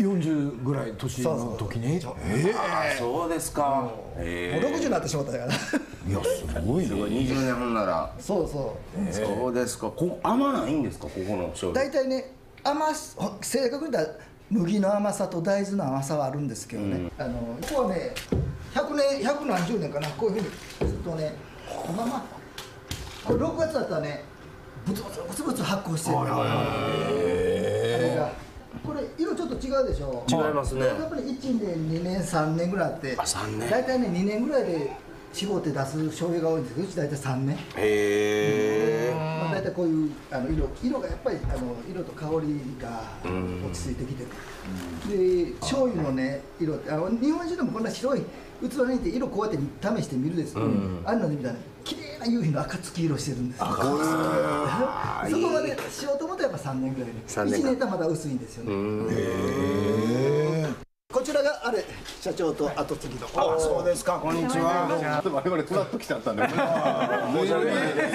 よんじゅうぐらい年の時に。 そうですか。もうろくじゅうになってしまったから。いやすごいね。 にじゅうねんほんなら。 そうそう。 そうですか。こ甘ないんですか、ここの醤油。 大体ね、甘正確に言ったら麦の甘さと大豆の甘さはあるんですけどね。あのここはね、百年百何十年かな、こういうふうにずっとね、このままこれろくがつだったらね、ブツブツブツブツ発酵してる。あれがこれ色ちょっと違うでしょ。 違いますね。 やっぱりいちねんにねんさんねんぐらいあって、大体ねにねんぐらいで絞って出す醤油が多いんですけど、うち大体さんねん。へえ。 まあ大体こういうあの色色がやっぱりあの色と香りが落ち着いてきてる。で醤油のね色ってあの日本人でもこんな白い器に入れて色こうやって試してみるですけど、あんなの見たら綺麗な夕日の赤月色してるんですよ。そこまでしようと思ったらやっぱさんねんぐらいで、いちねんとはまだ薄いんですよね。こちらがあれ社長と後継ぎの。 あ、そうですか。こんにちは。 我々フラッと来ちゃったんで。申し訳ないです。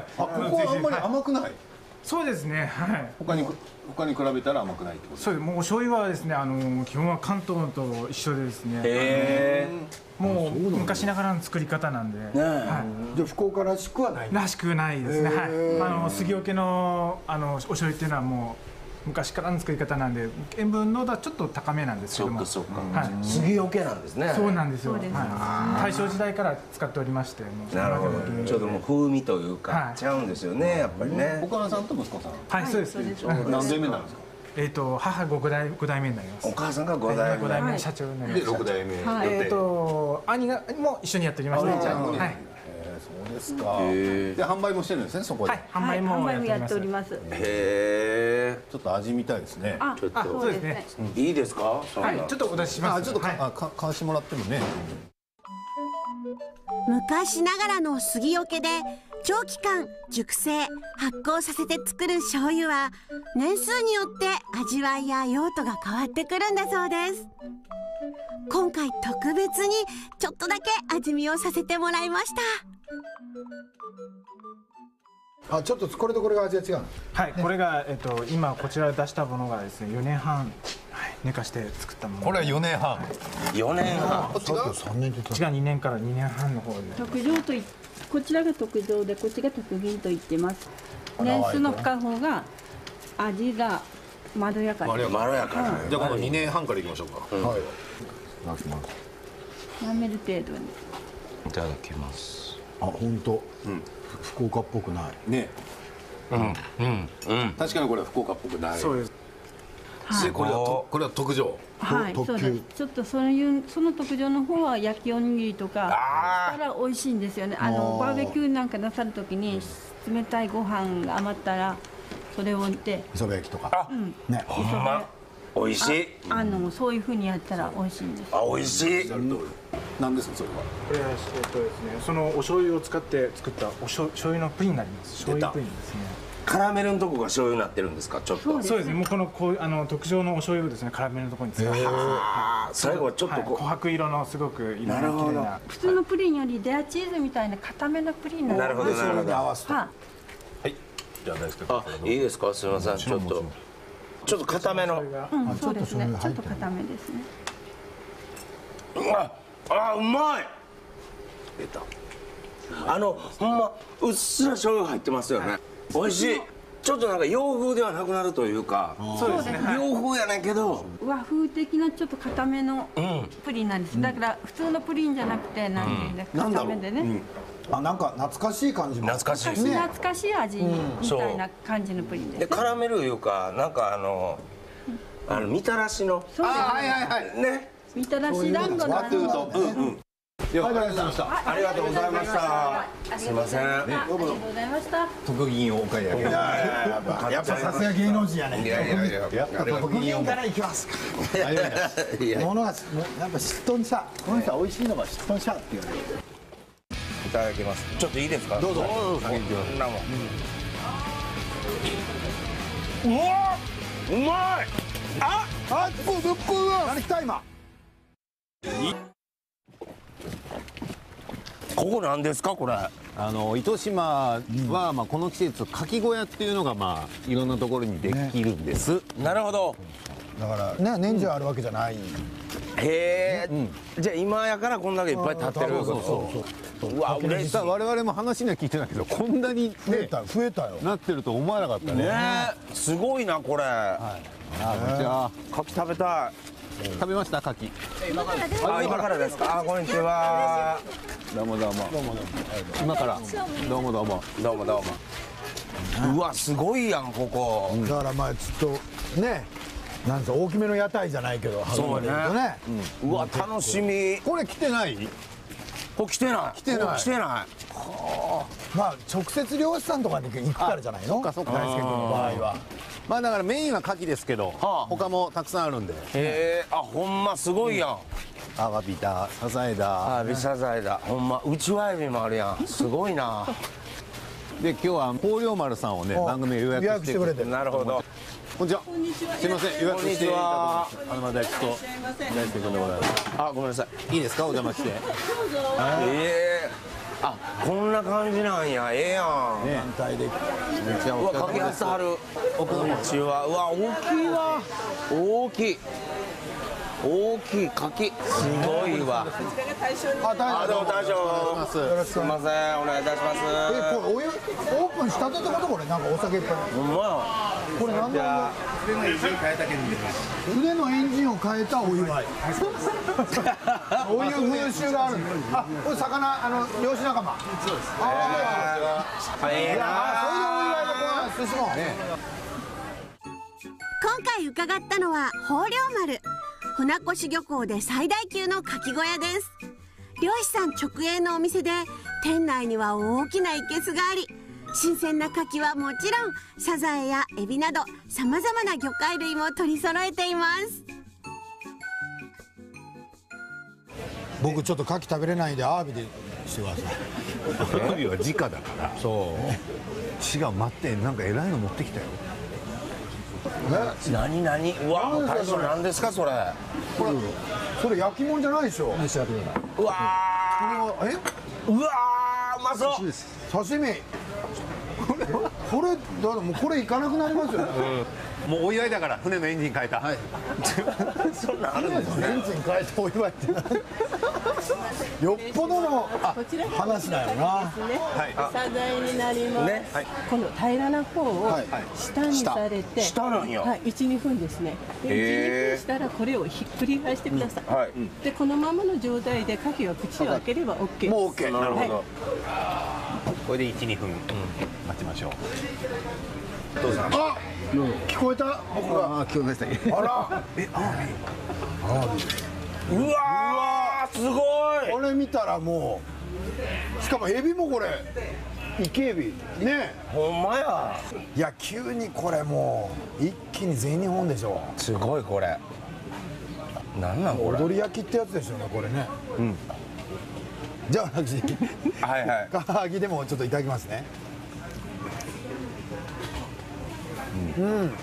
あ、ここはあんまり甘くない。 そうですね。はい。 他に他に比べたら甘くないってこと。 そうです。もう醤油はですね、あの基本は関東と一緒でですね。へえ。 もう昔ながらの作り方なんで。 じゃあ福岡らしくはない。 らしくないですね。はい。あの杉桶のあのお醤油っていうのはもう昔からの作り方なんで、塩分濃度はちょっと高めなんですけども。 そうかそうか。杉桶なんですね。 そうなんですよ。大正時代から使っておりまして。 なるほど。ちょっともう風味というかちゃうんですよね、やっぱりね。 お母さんと息子さん。 はい、そうです。 何代目なんですか。 えっと母五代五代目になります。 お母さんが五代目。 五代目社長になります。 で六代目。 えっと兄がも一緒にやっておりました。はい。 そうですか。で販売もしてるんですね、そこで。 はい、販売もやっております。 へえ。ちょっと味見たいですね。 ちょっとそうですね。 いいですか。 はい、ちょっとお出しします。 あ、ちょっとか買わしてもらってもね。 昔ながらの杉桶で長期間熟成発酵させて作る醤油は年数によって味わいや用途が変わってくるんだそうです。今回特別にちょっとだけ味見をさせてもらいました。 あ、ちょっとこれとこれが味が違う。 はい、これがえっと今こちらで出したものがですねよねんはん寝かして作ったもの。 これはよねんはん。 よねんはん。 違う。さんねんって違う、にねんからにねんはんの方で。 特上と比こちらが特上でこっちが特銀と言ってます。年数の深い方が味がまろやかです。 まろやかな、 はい、じゃあこのにねんはんからいきましょうか、うん、はい。 舐める程度にいただきます。 あ、本当、うん、福岡っぽくないね。 うんうんうん、 確かにこれは福岡っぽくない。 そうです。 でこれはとこれは特上。 はい、そうです。ちょっとそういうその特上の方は焼きおにぎりとかしたら美味しいんですよね。あのバーベキューなんかなさるときに冷たいご飯が余ったらそれを置いて磯辺焼きとか。 うん、 ね。 ほんま美味しい。 あのそういう風にやったら美味しいんです。 あ、美味しい。 なんですかそれは。 これはえっとですね、そのお醤油を使って作ったお醤油のプリンになります。醤油プリンですね。 カラメルのとこが醤油になってるんですか、ちょっと。 そうですね。もうこのこうあの特上のお醤油をですね、カラメルのところに使ってます。 最後はちょっとこう琥珀色のすごく色の綺麗な。 普通のプリンよりレアチーズみたいな固めのプリンなんです。 なるほどなるほど。 はい。 じゃあ大輔君。 あ、いいですか、すみません、ちょっとちょっと固めの。 うん、そうですね。ちょっと固めですね。 あ、あ、うまい。出た。あのほんまうっすら醤油入ってますよね。美味しい。ちょっとなんか洋風ではなくなるというか。 そうですね。 洋風やねんけど和風的なちょっと固めのプリンなんです。だから普通のプリンじゃなくてなんていうんだ固めでね。 あ、なんか懐かしい感じも。 懐かしいですね。 懐かしい味みたいな感じのプリンです。 でカラメルいうかなんかあのあのみたらしの。 そうです。 はいはいはい。 ね。 みたらしランドの。 うんうん。ありがとうございました。 ありがとうございました。すみません。 ありがとうございました。 特銀をお買い上げ。 やっぱさすが芸能人やね。 いやいやいや。 やっぱ特銀からいきますか。ものがやっぱしっとんしゃ。この人は美味しいのがしっとんしゃっていう。 いただきます。ちょっといいですか。 どうぞ。どうぞ。 うわ、うまい。 あ、あ、こう、どっこう、何来た今。 ここなんですかこれ。 あの糸島はまあこの季節かき小屋っていうのがまあいろんなところにできるんです。 なるほど。 だからね、年中あるわけじゃない。 へえ。じゃあ今やからこんだけいっぱい立ってる。 そうそうそう。うわ、嬉しい。我々も話には聞いてないけどこんなにね増えたよ。 なってると思わなかったね。 すごいなこれ。 あ、こんにちは。 牡蠣食べたい。 食べました牡蠣。 あ、今からですか。あ、こんにちは。 どうもどうも。今から。どうもどうも。 どうもどうも。うわ、すごいやんここ。 だからまあちょっとね、なんですか大きめの屋台じゃないけど、 そうね。うわ、楽しみ。 これ来てない？ これ来てない。 来てない。 来てない。 まあ直接漁師さんとかに行くからじゃないの？ そっかそっか。大輔君の場合は。まあだからメインは牡蠣ですけど、他もたくさんあるんで。へえ、あ、ほんますごいやん。 アワビだ、サザエだ。 アワビサザエだ。ほんまうちわエビもあるやん。すごいな。 で今日は香料丸さんをね番組予約してくれて。 なるほど。 こんにちは。すみません予約していただきました。あの大吉と大輔君でございます。 あ、ごめんなさい。 いいですかお邪魔して。 ええ。あ、こんな感じなんや。ええやん。 ね。単体で。 うわ、かけやすはる。こんにちは。うわ、大きいわ。大きい。大きい柿。すごいわ。あ、どうも大将。すみません、お願いいたします。 え、これお湯オープンしたてってことこれなんかお酒いっぱい。 ほんまや。 これなんだ。 船のエンジン変えたけど。 船のエンジンを変えたお祝い。お湯風習がある。あ、これ魚あの漁師仲間。そうです。ああ、ええな。それでお祝いのこの寿司も。 今回伺ったのは豊漁丸船越漁港で最大級の牡蠣小屋です。漁師さん直営のお店で店内には大きな生けすがあり、新鮮な牡蠣はもちろんサザエやエビなどさまざまな魚介類も取り揃えています。 僕ちょっと牡蠣食べれないんでアワビでしてください。 アワビは直だから。そう違う、待って、なんか偉いの持ってきたよ。 え、なになに。うわ、大将なんですかそれ。 これそれ焼き物じゃないでしょ。 うわー、え、 うわー、うまそう。 刺身。これこれだからもうこれいかなくなりますよね。 もうお祝いだから船のエンジン変えた。はい。 そんなあるんですね。 エンジン変えたお祝いって。 よっぽどの話だよな。 はい、サザエになります。ね、はい、この平らな方を下にされて、 下なんや。 はい、いち、にふんですね。で、いち、にふんしたらこれをひっくり返してください。はい。で、このままの状態で牡蠣は口を開ければ オーケー。 もう オーケー。なるほど。 これでいち、にふん待ちましょう。 どうぞ。あ、聞こえた？僕が。 あ、聞こえました。 あら、え、アワビ。アワビ。 うわー、すごい。 これ見たらもう、しかもエビもこれイケエビね。 ほんまや。 いや、急にこれもう一気に全日本でしょ。 すごいこれ。なんなんこれ。 踊り焼きってやつでしょうね、これね。うん。じゃあ私、 はいはい。 カワハギでもちょっといただきますね。うん。うん。う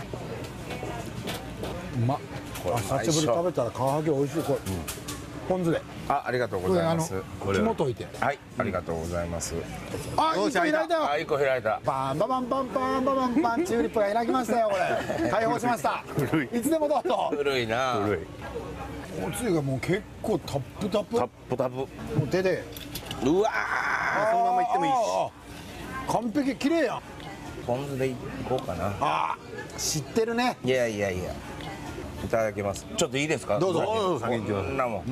まっ。久しぶり食べたらカワハギ美味しい。これ、ポン酢で。 あ、ありがとうございます。 肝解いて。 はい、ありがとうございます。 あ、一個開いた。 あ、一個開いた。 バンババンバンバンババンバンチューリップが開きましたよ。これ開放しました。いつでもどうぞ。 古いな。古い。 おつゆがもう結構タップタップ。 タップタップ。 もう手で。 うわー。そのままいってもいいし。 完璧、綺麗やん。 ポン酢でいこうかな。 あ、知ってるね。 いやいやいや。いただきます。ちょっといいですか。 どうぞ。 どうぞ先に行きます。 なもん。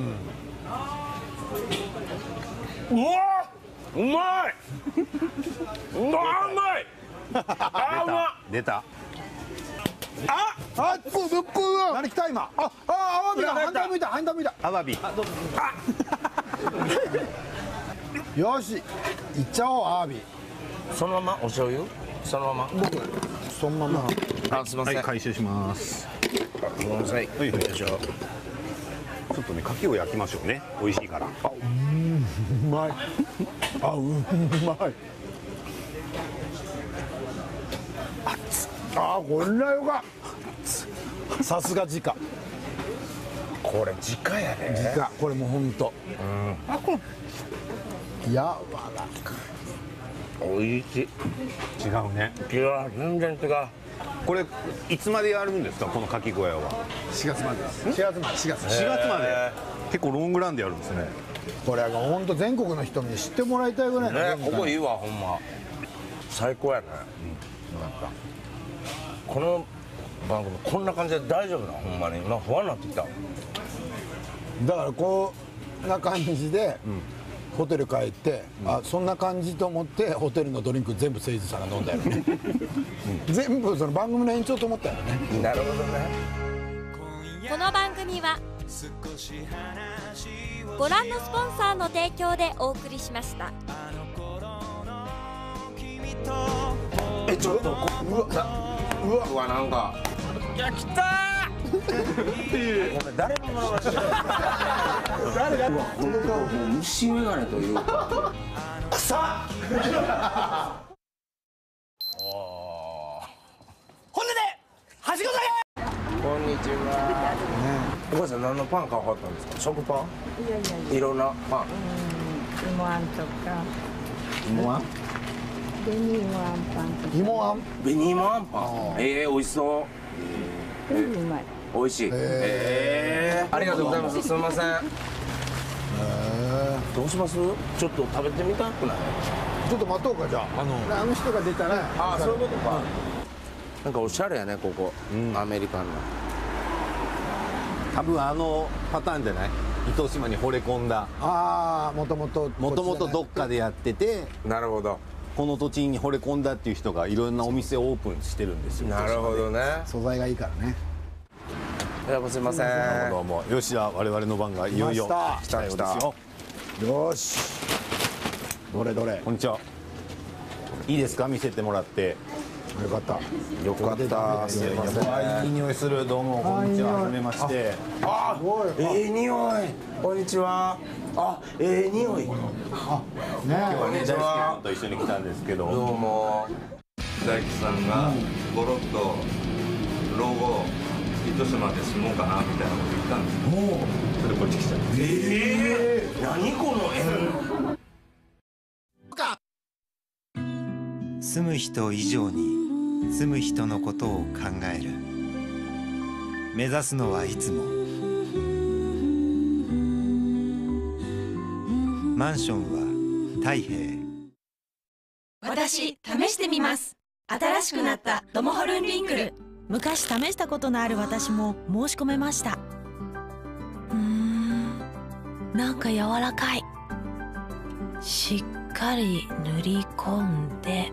うわ、うまい。うまい。あ、うまい。 出た。 あ、あ、ぶっこう。何来た今。あ、あ、アワビが反対向いた、反対向いた。 アワビ。 あ、よし、いっちゃおう、アワビ。 そのままお醤油。そのまま。 僕、そのまま。 あ、すみません。 はい、回収します。 ごめんなさい。はい、よいしょ。 ちょっとね、牡蠣を焼きましょうね。美味しいから。あ、 うん、うまい。あ、うまい。あ、こんなよか。さすが直。 これ直やね。 直、これもう本当。うん。あ、これ。柔らかい。美味しい。 違うね。 違う、全然違う。 これいつまでやるんですか、この牡蠣小屋は。 しがつまでです。しがつまで。しがつ。 しがつまで。結構ロングランでやるんですね。 これが本当全国の人に知ってもらいたいぐらいの。 ね、ここいいわ、ほんま。最高やね。うん。よかった。この番組こんな感じで大丈夫な、ほんまに。まあ不安になってきた。 だからこんな感じで。ホテル帰って、うん、あ、そんな感じと思ってホテルのドリンク全部誠司さんが飲んだよね、うん、全部その番組の延長と思ったよね。 なるほどね。 この番組はご覧のスポンサーの提供でお送りしました。 え、ちょっとこうわ、うわ、うわ、なんかいや、来たーごめん、誰のものがしてる誰だ。もう虫眼鏡というか草ほんでね、はしご酒。こんにちは。お母さん何のパン買わはったんですか。食パン。 いやいやいや、 いろんなパン。 芋あんとか。 芋あん。 紅芋あんパンとか。 芋あん。 紅芋あんパン。ええー、美味しそう。 全部うまい。 美味しい。ええー、ありがとうございます。すみません。どうします。ちょっと食べてみたくない。 ちょっと待とうか。じゃあ、あのあの人が出たら。 ああ、そういうことか。なんかおしゃれやね、ここ。うん、アメリカンな。 多分あのパターンじゃない。糸島に惚れ込んだ。 ああ、もともともともとどっかでやってて。 なるほど。 この土地に惚れ込んだっていう人がいろんなお店をオープンしてるんですよ。 なるほどね。 素材がいいからね。 いや、すみません。 どうも。よし、じゃあ我々の番がいよいよ来た来た。 よし。どれどれ。 こんにちは。いいですか、見せてもらって。 よかった。 よかった。すみません。 いい匂いする。どうもこんにちは。はじめまして。 あ、ええ匂い。こんにちは。あ、ええ匂い。 あ、ね。 今日はね、大輔さんと一緒に来たんですけど。 どうも。 大樹さんがボロッと老後糸島で住もうかなみたいなこと言ったんですよ。それでこっち来ちゃった。 ええー、何この縁。 住む人以上に住む人のことを考える。目指すのはいつもマンションは太平。 私試してみます。新しくなったドモホルンリンクル。 昔試したことのある私も申し込めました。うーん、なんか柔らかい。しっかり塗り込んで、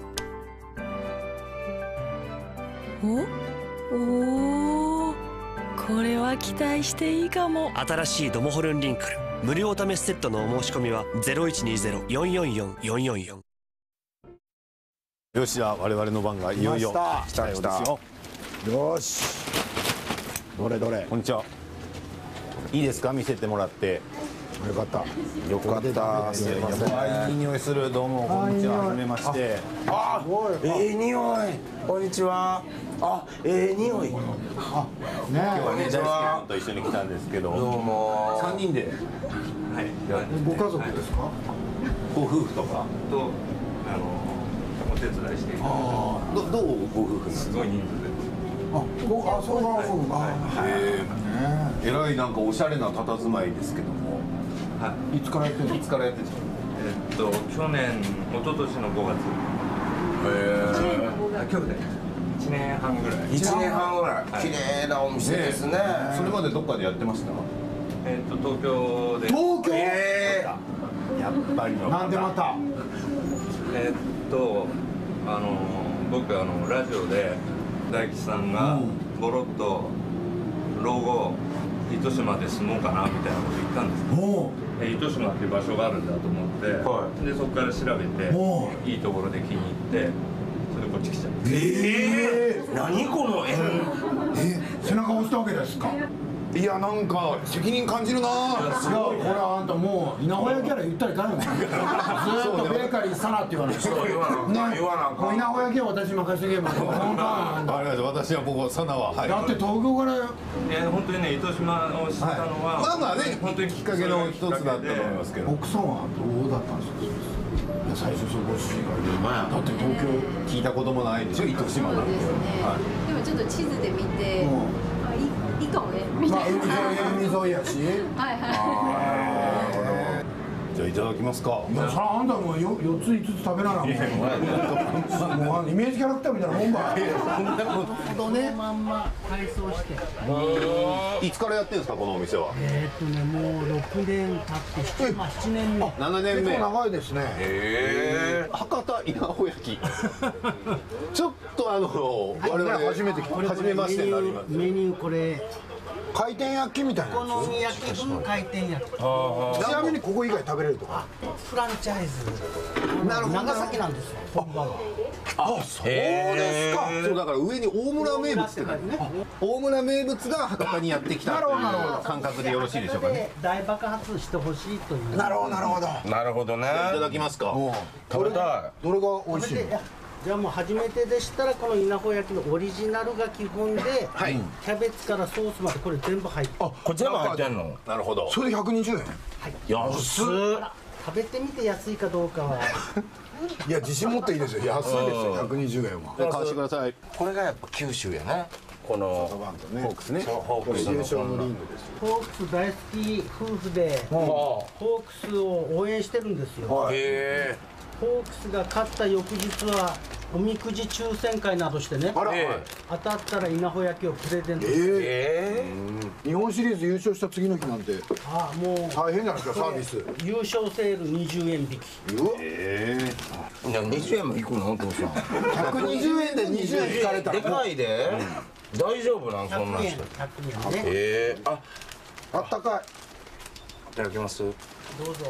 おおー、これは期待していいかも。 新しいドモホルンリンクル無料お試しセットのお申し込みはゼロいちにゼロ よんよんよん よんよんよん。 よし、じゃあ我々の番がいよいよ来たようですよ。 よし、どれどれ。 こんにちは。いいですか、見せてもらって。 よかった。 よかった。やばいいい匂いする。どうもこんにちは。はじめまして。 あ、ええ匂い。こんにちは。あ、ええ匂い。 あ、今日はね大輔さんと一緒に来たんですけど。どうも。三人で。はい。 ご家族ですか？ ご夫婦とかとあのお手伝いしていただいて。 どどうご夫婦？ すごい人数で。 あ、あ、そうなんですか。 えらいなんかおしゃれな佇まいですけども。 はい。 いつからやってるの？いつからやってるんですか？ えっと去年、一昨年のごがつ。へえ。今日で一年半ぐらい。 一年半ぐらい。綺麗なお店ですね。 それまでどっかでやってました？ えっと東京で。 東京。 やっぱりの。 なんでまた。 えっとあの僕あのラジオで大吉さんがボロッと老後糸島で住もうかなみたいなこと言ったんですけど、え糸島っていう場所があるんだと思って、はい、でそこから調べていいところで気に入ってそれでこっち来ちゃった。 ええー、何この縁。 え、背中押したわけですか？ いや、なんか責任感じるな。いや、これはあんたもう稲穂屋キャラ言ったりかんよ。ずーっとベーカリーサナって言わない。 そう言わな言わなもう稲穂屋キャラ私任せてけば。 ありがとう。私はここサナは。 だって東京から。 いや本当にね糸島を知ったのは。 まあまあね、本当にきっかけの一つだったと思いますけど。 奥さんはどうだったんですか？いや、最初そこ知りがいる。だって東京聞いたこともないでしょ、糸島なんて。 でもちょっと地図で見て。いいかもね。 まあ、海沿い、海沿いやし。 はいはい。じゃあいただきますか。 いや、それあんたもうよ四つ五つ食べながら。もうイメージキャラクターみたいなもんば。 そのまんま改装して。 いつからやってるんですか、このお店は？ えっとね、もう六年経って、まあ七年目。 七年目。 結構長いですね。 へえ。博多稲穂焼き。ちょっとあの我々初めて初めましてになります。 メニューこれ。 回転焼きみたいな。 お好み焼き風回転焼き。 ちなみにここ以外食べれるとか。 フランチャイズ。なるほど。長崎なんですよ。本場は。 あ、そうですか。そうだから上に大村名物って書いてね。大村名物が博多にやってきたという感覚でよろしいでしょうかね。 大爆発してほしいという。 なるほどなるほど。 なるほどね。 いただきますか。 食べたい。どれが美味しい？ じゃあもう初めてでしたらこの稲穂焼きのオリジナルが基本で、はい、キャベツからソースまでこれ全部入って。 あ、これ全部入ってんの？ なるほど。 それでひゃくにじゅうえん。 はい。 安っ。 食べてみて安いかどうかは。 いや、自信持っていいですよ。安いですよ。ひゃくにじゅうえんは。 買わしてください。 これがやっぱ九州やね。このホークスね。 ホークスの優勝のリングです。 ホークス大好き夫婦で、ホークスを応援してるんですよ。 へえ。 ホークスが勝った翌日はおみくじ抽選会などしてね、当たったら稲穂焼きをプレゼント。 ええ。日本シリーズ優勝した次の日なんて、 ああもう大変じゃないですかサービス。 優勝セールにじゅうえん引き。 ええ。いやにじゅうえんも引くのお父さん。 ひゃくにじゅうえんでにじゅうえん引かれたらでかいで。大丈夫なんそんな人。 ひゃくえんね。 ええ。あ、 あったかい。 いただきます。 どうぞ。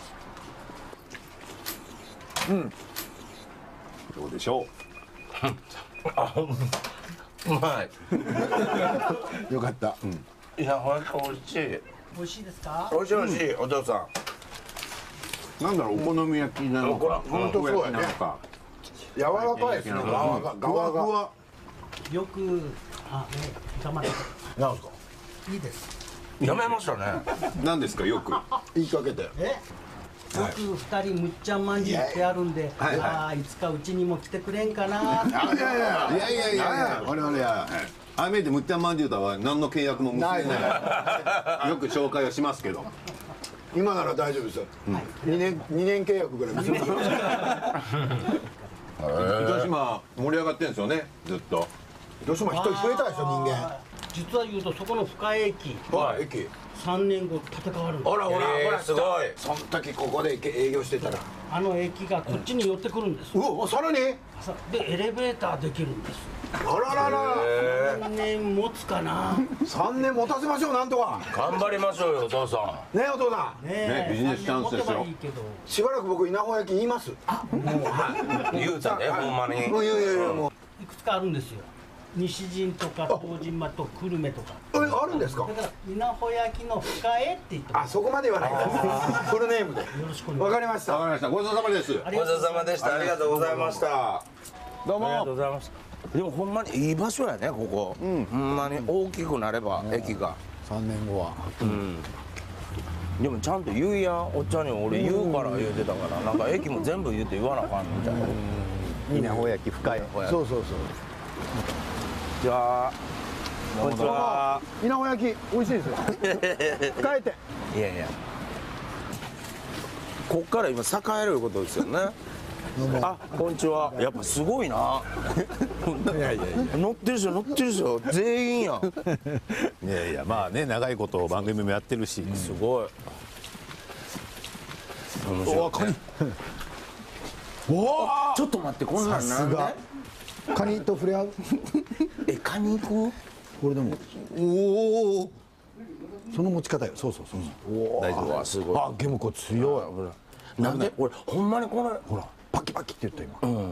うん。 どうでしょう。 あ、うまい。よかった。 いや、ほんと美味しい。 美味しいですか？ 美味しい美味しい、お父さん。なんだろう、お好み焼きなのか。 本当そうやね。柔らかいですね。側が側が。 よくあね、頑張って。 なんですか。 いいです。 やめましたね。 なんですか、よく。 言いかけて。 え？僕二人むっちゃんまんじゅうってあるんで、ああいつかうちにも来てくれんかな。 いやいやいやいやいや、我々はああ見えてむっちゃんまんじゅうとは何の契約も結んでない。よく紹介をしますけど。 今なら大丈夫ですよ。にねんにねん契約ぐらいですよ。 糸島盛り上がってんですよね、ずっと。 糸島人増えたでしょ、人間。 実は言うとそこの深江駅駅さんねんご建て替わるんです。 ほらほらほら、 すごい。 その時ここで営業してたらあの駅がこっちに寄ってくるんです。 うわ、さらにでエレベーターできるんです。 あららら、 さんねん持つかな。 さんねん持たせましょう、なんとか。 頑張りましょうよ、お父さん。 ねえ、お父さん。 ね、ビジネスチャンスですよ。 しばらく僕稲穂焼き言います。あ、もう言うたね、ほんまに。 もういやいやいや、もういくつかあるんですよ。西陣とか東陣間と久留米とか。 え、あるんですか。 だから稲穂焼きの深江って言って。 あ、そこまで言わないで。フルネームで。よろしくお願いします。 わかりました。 わかりました。ごちそうさまです。 ごちそうさまでした。ありがとうございました。 どうも。 ありがとうございました。でもほんまにいい場所やね、ここ。ほんまに大きくなれば駅が。 さんねんごは。 うん。でもちゃんと言うやん、おっちゃんに俺言うから言うてたから、なんか駅も全部言って言わなあかんみたいな。 稲穂焼き深い。 そうそうそう。 じゃあ、こんにちは。 稲穂焼き美味しいですよ。帰って。 いやいや。こっから今栄えることですよね。あ、こんにちは。やっぱすごいな。いやいや乗ってる人乗ってる人全員や。 いやいや、まあね、長いこと番組もやってるし、 すごい。 おお、カニ。おお、 ちょっと待って、こんなんなんで？ カニと触れ合う。 え、カニ行く？ これでも。おお。その持ち方よ。そうそうそう。 大丈夫。すごい。 あ、ゲムコ強い。なんで？俺ほんまにこれほらパキパキって言った今。うん。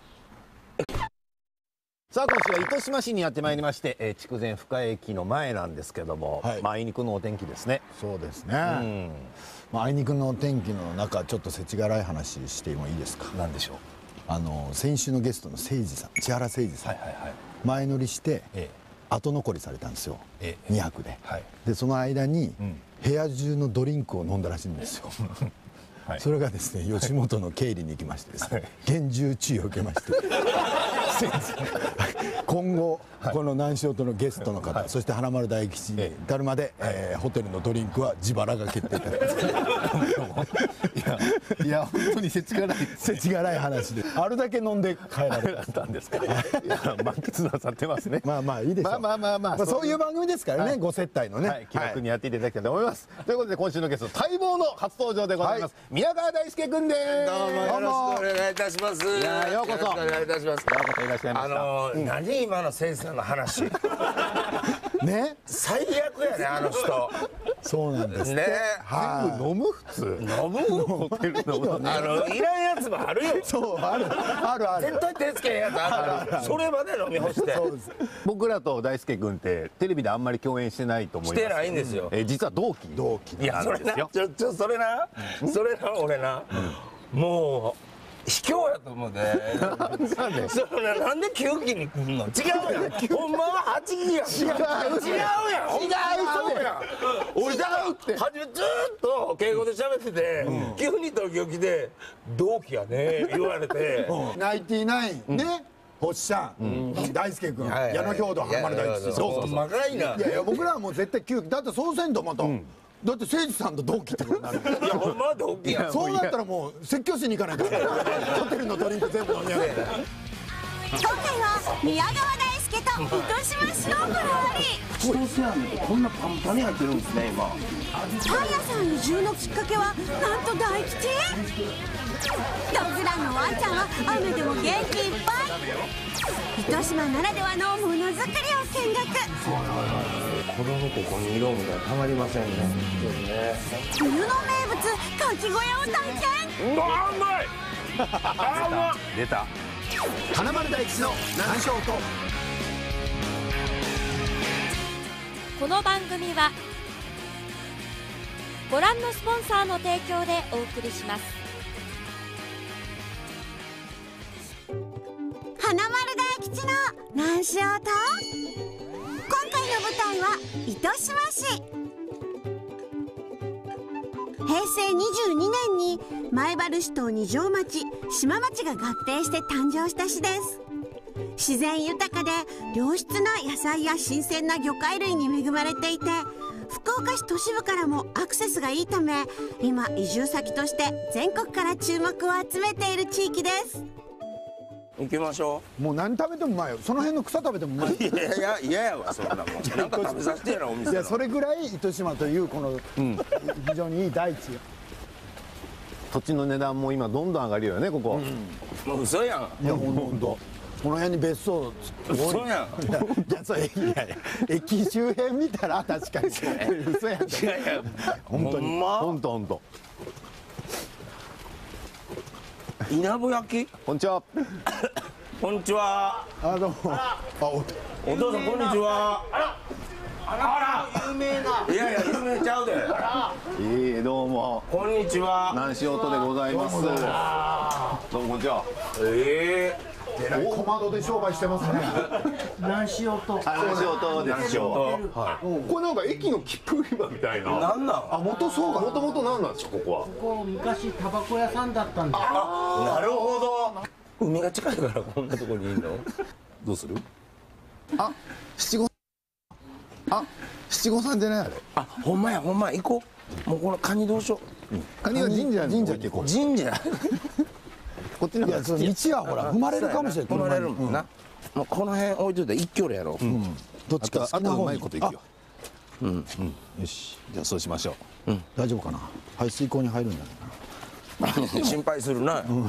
さあ、今週は糸島市にやってまいりまして、えー、筑前深江駅の前なんですけども、はい、まあ、あいにくのお天気ですね。 そうですね。うん、まあ、あいにくのお天気の中、ちょっと世知辛い話してもいいですか。 なんでしょう。 あの先週のゲストの誠司さん、千原誠司さん、はいはいはい、前乗りして、ええ、後残りされたんですよ、ええ、にはくで、はい、でその間に、うん、部屋中のドリンクを飲んだらしいんですよ。はい、それがですね、吉本の経理に行きましてですね、厳重注意を受けまして今後、はい、この南小とのゲストの方、はい、そして華丸大吉に至るまで、ええー、ホテルのドリンクは自腹が決定いたしました。 いや、本当に世知辛い世知辛い話で、あるだけ飲んで帰られたんですか。 いや、満喫なさってますね。 まあまあいいでしょう。 まあまあまあまあ、 まあそういう番組ですからね、はい、ご接待のね、はい、 気楽にやっていただきたいと思います、はい、ということで今週のゲスト、待望の初登場でございます、はい、宮川大輔君です。 どうもよろしくお願いいたします。 いや、ようこそお願いいたします。 ようこそいらっしゃいました。 あのーうん、何今の先生の話ね、 最悪やね、あの人。 そうなんですね。全部飲む、普通飲むホテルのあのいらんやつもあるよ。 そう、あるあるある。 絶対手つけへんやつあるから、それまで飲み干して。 僕らと大輔君ってテレビであんまり共演してないと思います。 してないんですよ。 え、実は同期。 同期。 いや、それな、ちょちょそれな、それな、俺な、もう。卑怯やと思うで。それなんできゅうきに来んの？違うやん。ほんまははちきやん。違う違うやん。違うそうやん。俺だから初めずーっと敬語で喋ってて、急に東京来て同期やね言われて。 ナインティナインね。星さん、大輔君、矢野兵道、華丸大吉。 そうまかいな。 いやいや、僕らはもう絶対きゅうきだってそうせんとまた。だって誠司さんと同期ってことになる。 いや、ほんまは同期や。 そうなったらもう説教しに行かないと。ホテルのドリンク全部飲み上げて。 今回は宮川大輔と糸島市のぶらり。 一つやねん。こんなパンパンに入ってるんですね、今。 パン屋さん移住のきっかけはなんと大吉。ドッグランのワンちゃんは雨でも元気いっぱい。糸島ならではのものづくりを見学。 子供ここにいろみたいなたまりませんね。 冬の名物かき小屋を体験。 うわー、うまい。あー、うまい。 出た。 華丸大吉の南小と。 この番組はご覧のスポンサーの提供でお送りします。 華丸大吉の南小と、今回の舞台は糸島市。へいせいにじゅうにねんに米原市と二条町、島町が合併して誕生した市です。自然豊かで良質な野菜や新鮮な魚介類に恵まれていて、 福岡市都市部からもアクセスがいいため、今移住先として全国から注目を集めている地域です。 行きましょう。もう何食べてもうまいよ。その辺の草食べてもうまい。 いやいや嫌やわそんなもん。なんか食べさせてやなお店の。 いやそれぐらい糸島というこの非常にいい大地。 土地の値段も今どんどん上がるよねここ。 もう嘘やん。 いや本当。この辺に別荘嘘やん。 いやそれいやいや駅周辺見たら確かに嘘やん。 いやいや本当に本当本当。 稲穂焼き。 こんにちは。 こんにちは。 あどうも。あおお父さんこんにちは。あら。あら有名な。いやいや有名ちゃうで。 いいどうも。 こんにちは。 南塩音でございます。どうもこんにちは。 ええ。 えらい小窓で商売してますね。 南塩音。 南塩音ですよ。はい。これなんか駅の切符売り場みたいな。 なんなん。 あ元そうが元々なんなんですかここは。 ここ昔タバコ屋さんだったんです。 なるほど。海が近いからこんなとこにいるの。 どうする？あ七五。あ七五三じゃないあれ。 あほんまやほんまや行こう。もうこのカニどうしよう。 カニは神社神社ってこう。 神社。 こっちの道はほら踏まれるかもしれない。 踏まれるもんな。もうこの辺置いといて一挙やろ。 どっちかあとうまいこといくよ。 うんうんよしじゃあそうしましょう。大丈夫かな。排水溝に入るんじゃないかな。心配するな。でも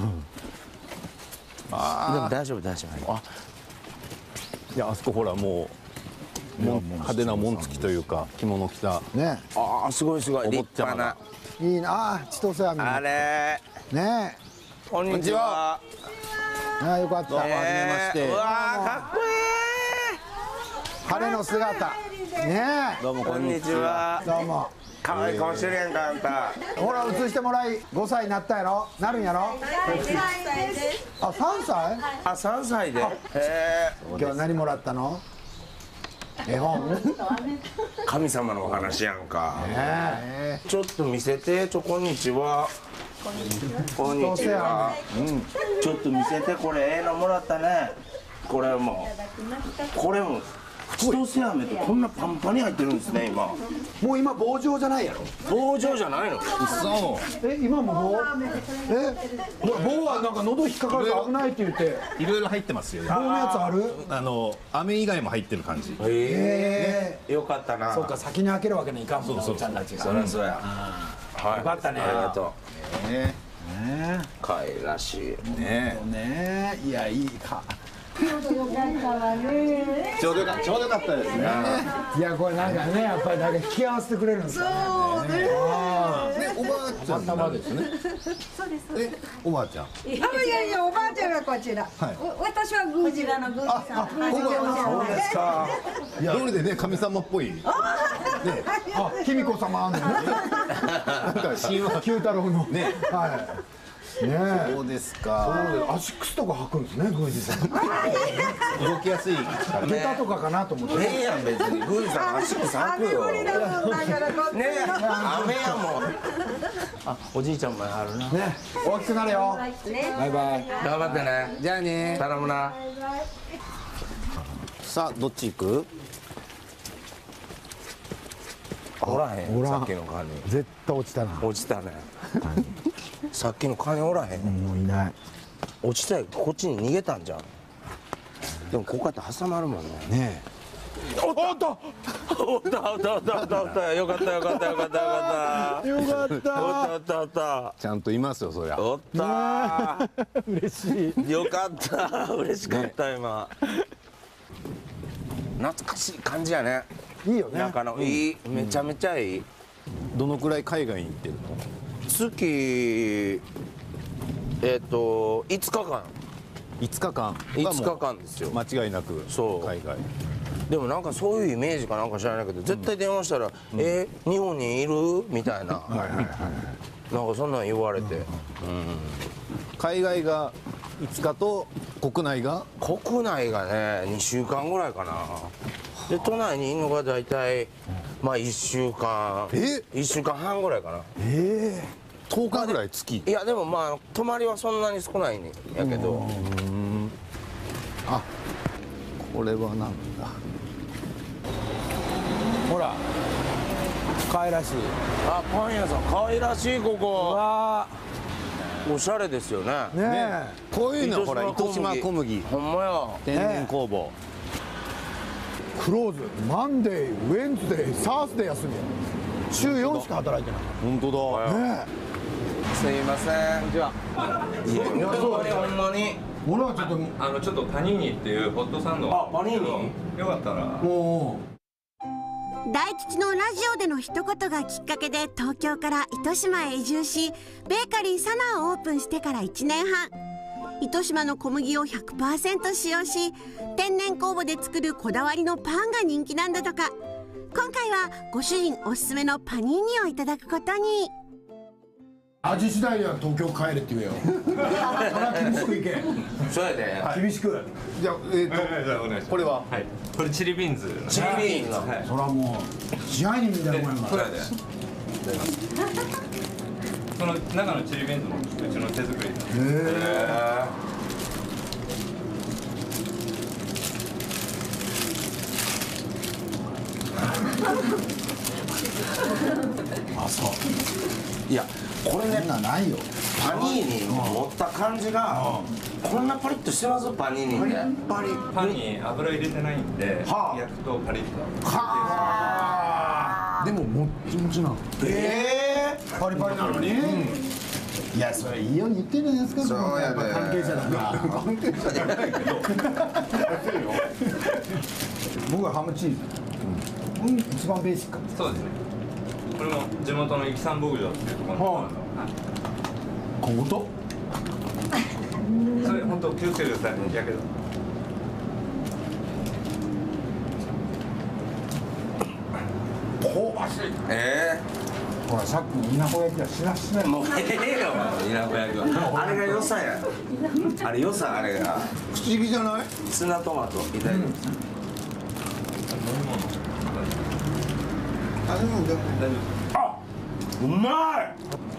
あ大丈夫大丈夫。あいやあそこほらもうもう派手な紋付きというか着物着たね。 ああすごいすごい立派な。 いいなあ千歳網。 あれね。 こんにちは。 ああよかった。 どうもはじめまして。 うわかっこいい。 晴れの姿。ね。 どうもこんにちは。 どうも。 可愛いかもしれんかあんた。 ほら映してもらいごさいになったやろ。なるんやろ。あさんさい。 あさんさいで。へえ。 今日は何もらったの？絵本。 神様のお話やんか。ちょっと見せて。ちょこんにちは。こんにちは。うん。ちょっと見せてこれええのもらったね。これもこれも千歳飴ってこんなパンパンに入ってるんですね今。 もう今棒状じゃないやろ。 棒状じゃないの。 そう。 え今も棒？え棒はなんか喉引っかかると危ないって言って。 いろいろ入ってますよ。 棒のやつある？ あの飴以外も入ってる感じ。 ええ。よかったな。 そうか先に開けるわけにいかんもんなおっちゃんたちが。 そりゃそうや。はい。 よかったね。 ありがとう。ね。 ね。 可愛らしい。 ね。 ね。いやいいか。 ちょうどよかったわね。 ちょうどよかった。ちょうどよかったですね。 いやこれなんかねやっぱりなんか引き合わせてくれるんですよね。 そうね。 ねおばあちゃんなんですね。 そうです。 えおばあちゃん。 いやいやおばあちゃんがこちら。私は宮司らの宮司さん。 そうですか。どれでね神様っぽい。ね。 あ卑弥呼様あんのね。なんか神話九太郎の。ね。はい。ねえ。 そうですか。 そうです。アシックスとか履くんですね宮司さん。 動きやすい。 下駄とかかなと思って。 ねえやん別に宮司さんアシックス履くよ。ねえ雨やもん。あおじいちゃんもあるな。 ね大きくなれよ。 バイバイ。頑張ってね。 じゃあね。 頼むな。 さあどっち行く？ おらへん。 おらんさっきのカニ。 絶対落ちたな。 落ちたね。さっきのカニおらへん。 もういない。 落ちたよ。こっちに逃げたんじゃん。でもここやって挟まるもんね。 ねおったおったおったおったおったおったおったよかったよかったよかったよかったよかった。 おったおったおったちゃんといますよそりゃ。 おった嬉しい。 よかった嬉しかった今。懐かしい感じやね。 いいよね。 中のいいめちゃめちゃいい。 どのくらい海外に行ってるの？ 月えっといつかかん。 いつかかん。 いつかかんですよ。 間違いなくそう海外。 でもなんかそういうイメージかなんか知らないけど絶対電話したら「え日本にいる?」みたいななんかそんなん言われて。 海外がいつかと国内が国内がねにしゅうかんぐらいかな。で都内にいるのが大体まあいっしゅうかんえいっしゅうかんはんぐらいかな。 ええとおかぐらい月。 いやでもまあ泊まりはそんなに少ないんやけど。 あこれはなんだ。 ほら可愛らしい。あ、パン屋さん可愛らしい。ここわおしゃれですよね。 ねこういうのほら糸島小麦、 ほんまや、 天然工房。 クローズマンデーウェンズデーサースデー休み、週よんしか働いてない。 本当だね。 すいません。こんにちは。いや、ほんまにほんまに。 俺はちょっとあのちょっとパニーニっていうホットサンド。 あ、パニーニ。 よかったら。 お大吉のラジオでの一言がきっかけで東京から糸島へ移住し、ベーカリーサナをオープンしてからいちねんはん、糸島の小麦を ひゃくパーセント 使用し、天然酵母で作るこだわりのパンが人気なんだとか。今回はご主人おすすめのパニーニをいただくことに。 味次第では東京帰れって言えよ。それは厳しくいけ。 そうやで。 厳しく。 じゃあえっとこれははい。これチリビーンズ。 チリビーンズ。 それはもう支配人みたいなもんやから。 その中のチリビーンズもうちの手作りなんです。 へえ。あ、そう。 いや、これね、 ないよ。 パニーニ持った感じがこんなパリッとしてます。パニーニってパリパンに油入れてないんで、焼くとパリッと。 はあ。でももっちもちなの。ええ。パリパリなのに。いや、それいいように言ってるじゃないですか。そうやね。関係者だから。関係者じゃないけど。僕はハムチーズ。うん、一番ベーシックかも。 そうですね。これも地元のイキサン牧場っていうところの。 小言？ それ本当気をつけてくださいね。やけど。 香ばしい。 ええ。 ほらさっきの稲穂焼きはしなしない。 もうええよ。稲穂焼きは。あれが良さや。あれ良さあれが。 不思議じゃない？ ツナトマトいただきます。 あ、でもでも大丈夫。 あ、うまい。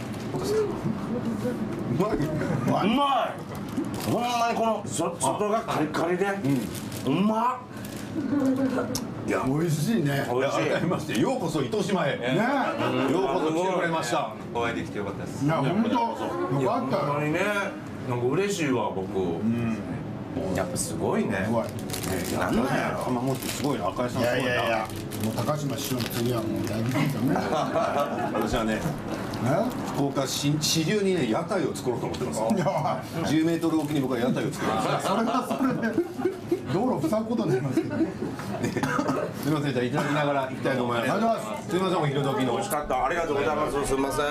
うまい。 うまい。ほんまにこのそ外がカリカリで、うまっ。 いや、美味しいね。 美味しい。 改めましてようこそ糸島へ。ね。ようこそ来てくれました。 お会いできてよかったです。 いや、本当。よかったよ。 ほんまにね、なんか嬉しいわ僕。やっぱすごいね。 すごい。 なんなんやろ。 浜本すごいな。赤井さんすごいな。 いやいやいや。もう高島師匠の次はもう大事ですよね。 私はね、福岡市市中にね屋台を作ろうと思ってます。じゅうメートルおきに僕は屋台を作ろうと思ってます。 それはそれで道路塞ぐことになりますけどね。 すみません、じゃあいただきながら行きたいと思います。すみません、お昼時の。 美味しかった。ありがとうございます。すみません。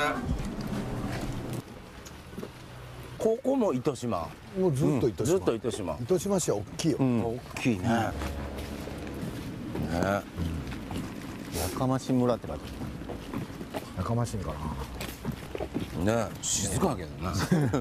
ここも糸島。 もうずっと糸島。 ずっと糸島。 糸島市は大きいよ。 大きいね。ね。 やかまし村って書いてある。やかましいんかな。ね、静かやけどな。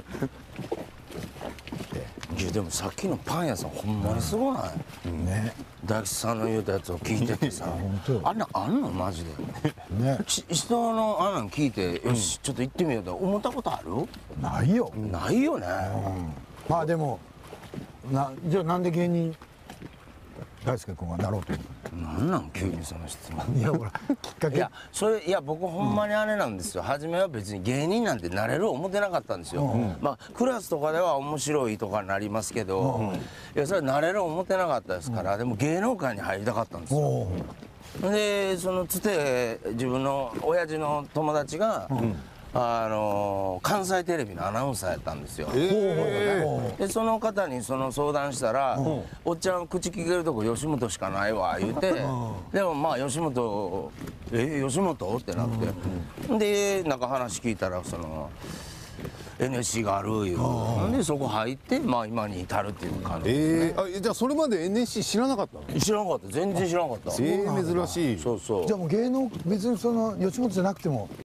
いやでもさっきのパン屋さんほんまにすごない。 ね。 大吉さんの言うたやつを聞いててさ、あんなんあんのマジで。 ね。 人のあんなん聞いてよしちょっと行ってみようと思ったことある？ ないよ。 ないよね。 まあでもな、じゃあなんで芸人大輔君がなろうと思う？ なんなん急にその質問。 いやほらきっかけ。 いやそれいや僕ほんまにあれなんですよ。初めは別に芸人なんてなれる思ってなかったんですよ。まあクラスとかでは面白いとかなりますけど、いやそれなれる思ってなかったですから、でも芸能界に入りたかったんですよ。でそのつて自分の親父の友達が。あの関西テレビのアナウンサーやったんですよ。でその方にその相談したら「おっちゃん口聞けるとこ吉本しかないわ」言うて、でもまあ吉本「え吉本?」ってなってでなんか話聞いたらその エヌエスシー があるいうでそこ入ってまあ今に至るっていう感じですね。 ええ、じゃあそれまで エヌエスシー 知らなかったの？ 知らなかった。全然知らなかった。 ええ、珍しい。 そうそう。 じゃあもう芸能別にその吉本じゃなくても